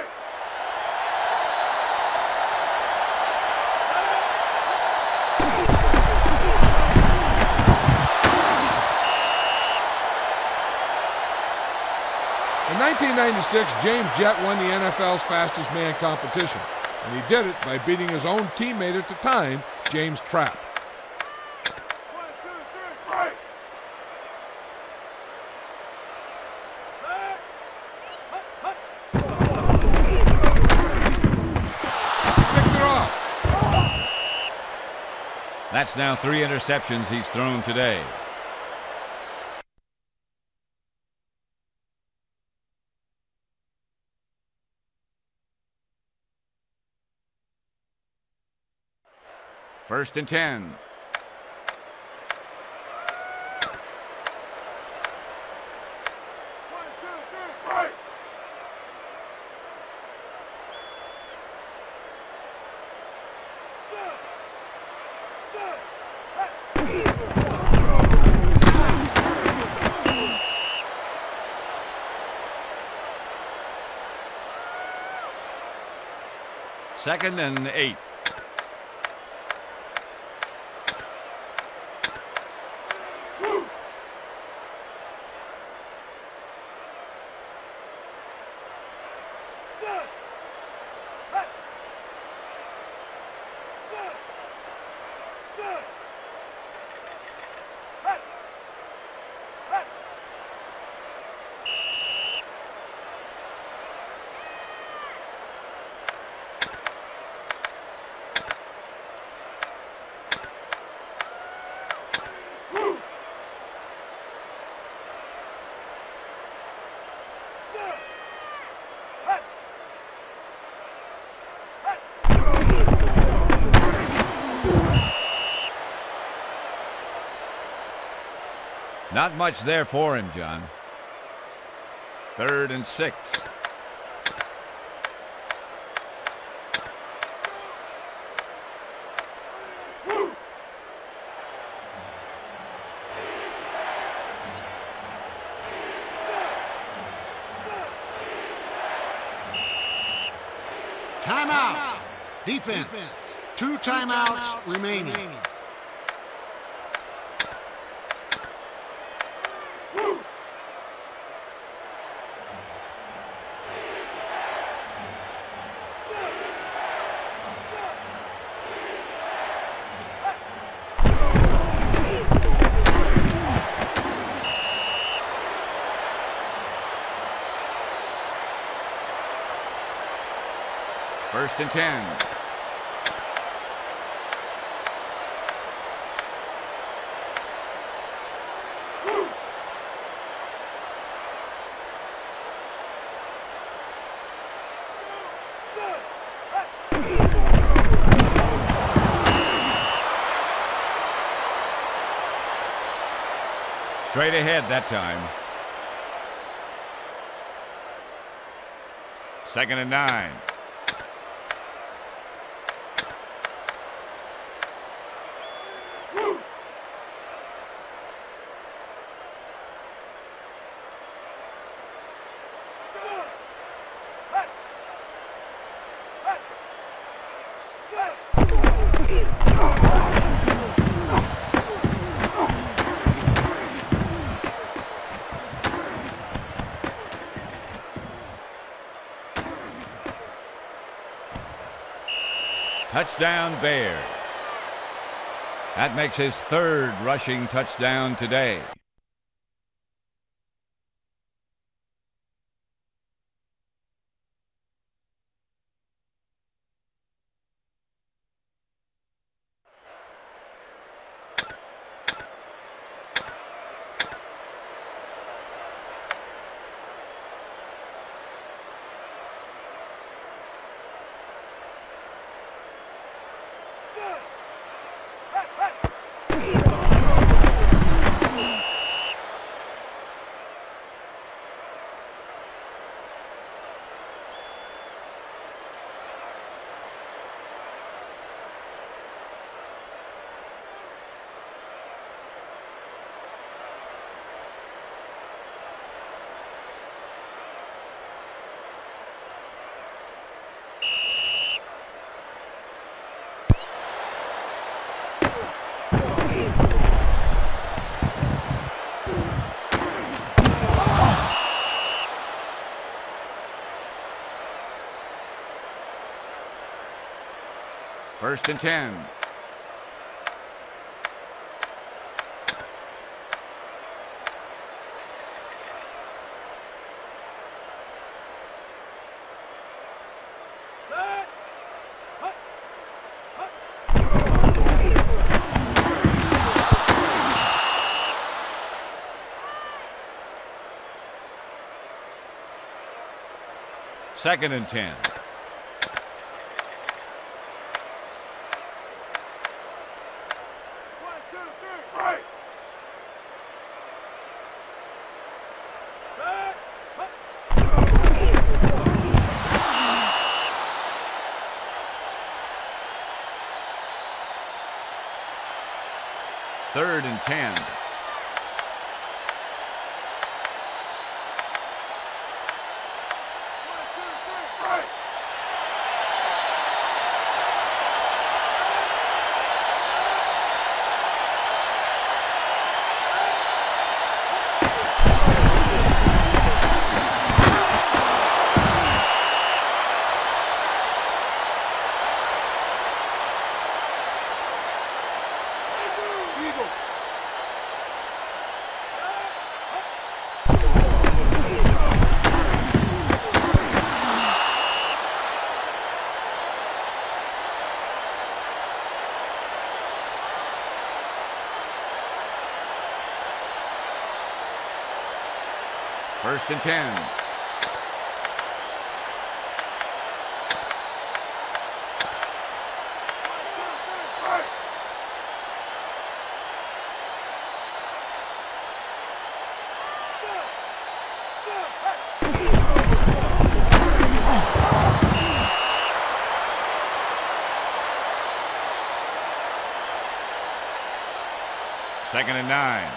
In nineteen ninety-six, James Jett won the N F L's fastest man competition, and he did it by beating his own teammate at the time, James Trapp. One, two, three, fight! Hut, hut, hut. Picked it off. That's now three interceptions he's thrown today. First and ten. One, two, three, fight! Good. Good. Hut. Second and eight. Good. Hut. Good. Good. Hut. Hut. Good. Hut. Hut. Not much there for him, John. Third and six. Timeout. Defense. Two timeouts remaining. First and ten. Good. Hut. Straight ahead that time. Second and nine. Good. Hut. Hut. Good. Touchdown Bears. That makes his third rushing touchdown today. First and ten. Set. Hut. Hut. Second and ten. One, two, three. Right. Set. Hut. Third and ten. One, two, three. Right. Eagle. First and ten. Right. Second and nine.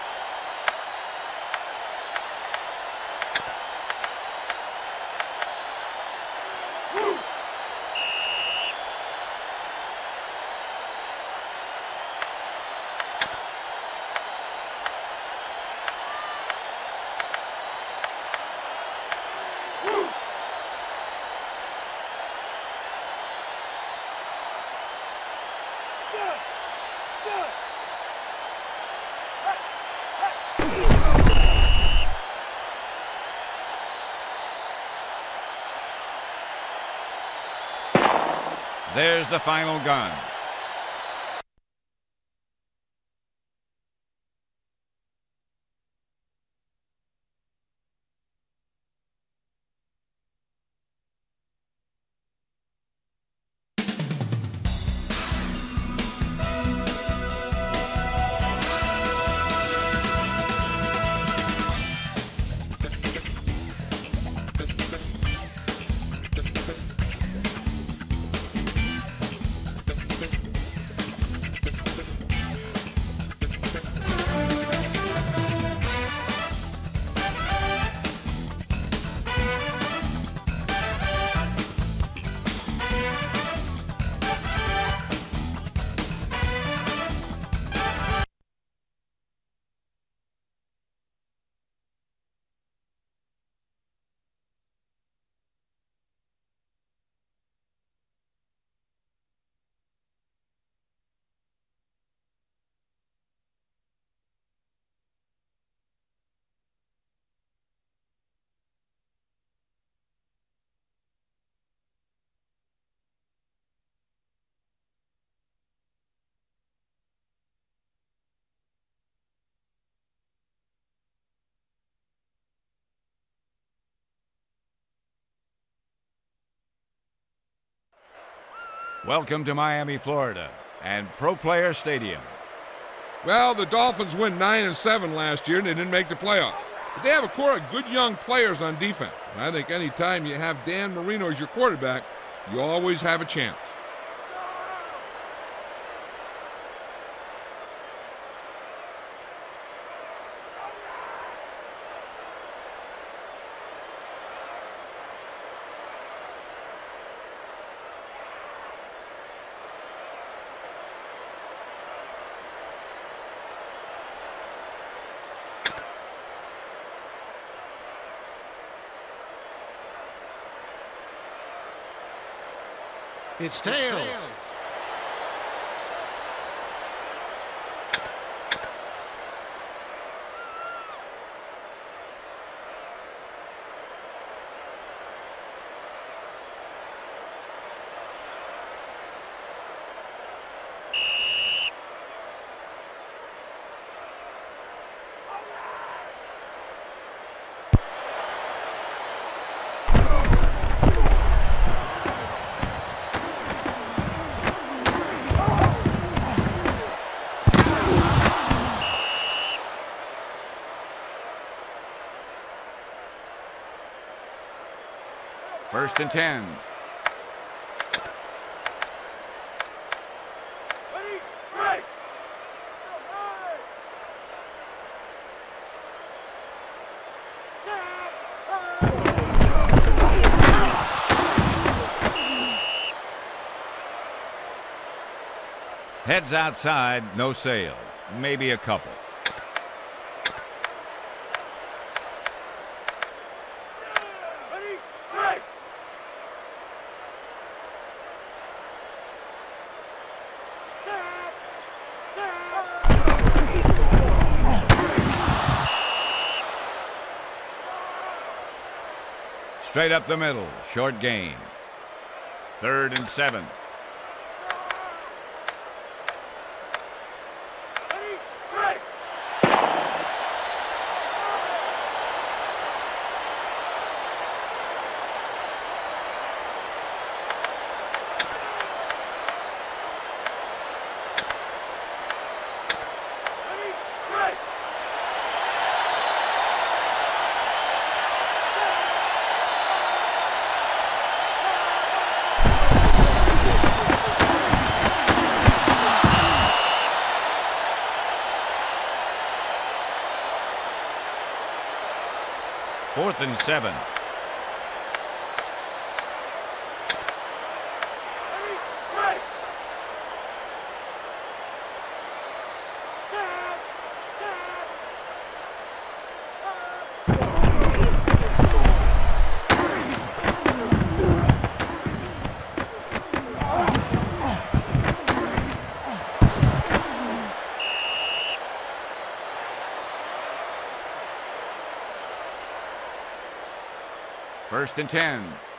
Good. Good. There's the final gun. Welcome to Miami, Florida, and Pro Player Stadium. Well, the Dolphins went nine and seven last year, and they didn't make the playoffs. But they have a core of good young players on defense. And I think any time you have Dan Marino as your quarterback, you always have a chance. It's tails. First and ten. Ready, right. Heads outside, no sale. Maybe a couple. Ready, right. Straight up the middle, short gain. Third and seven. Ready, right. Ready, right. Fourth and seven. Ready, right. First and ten.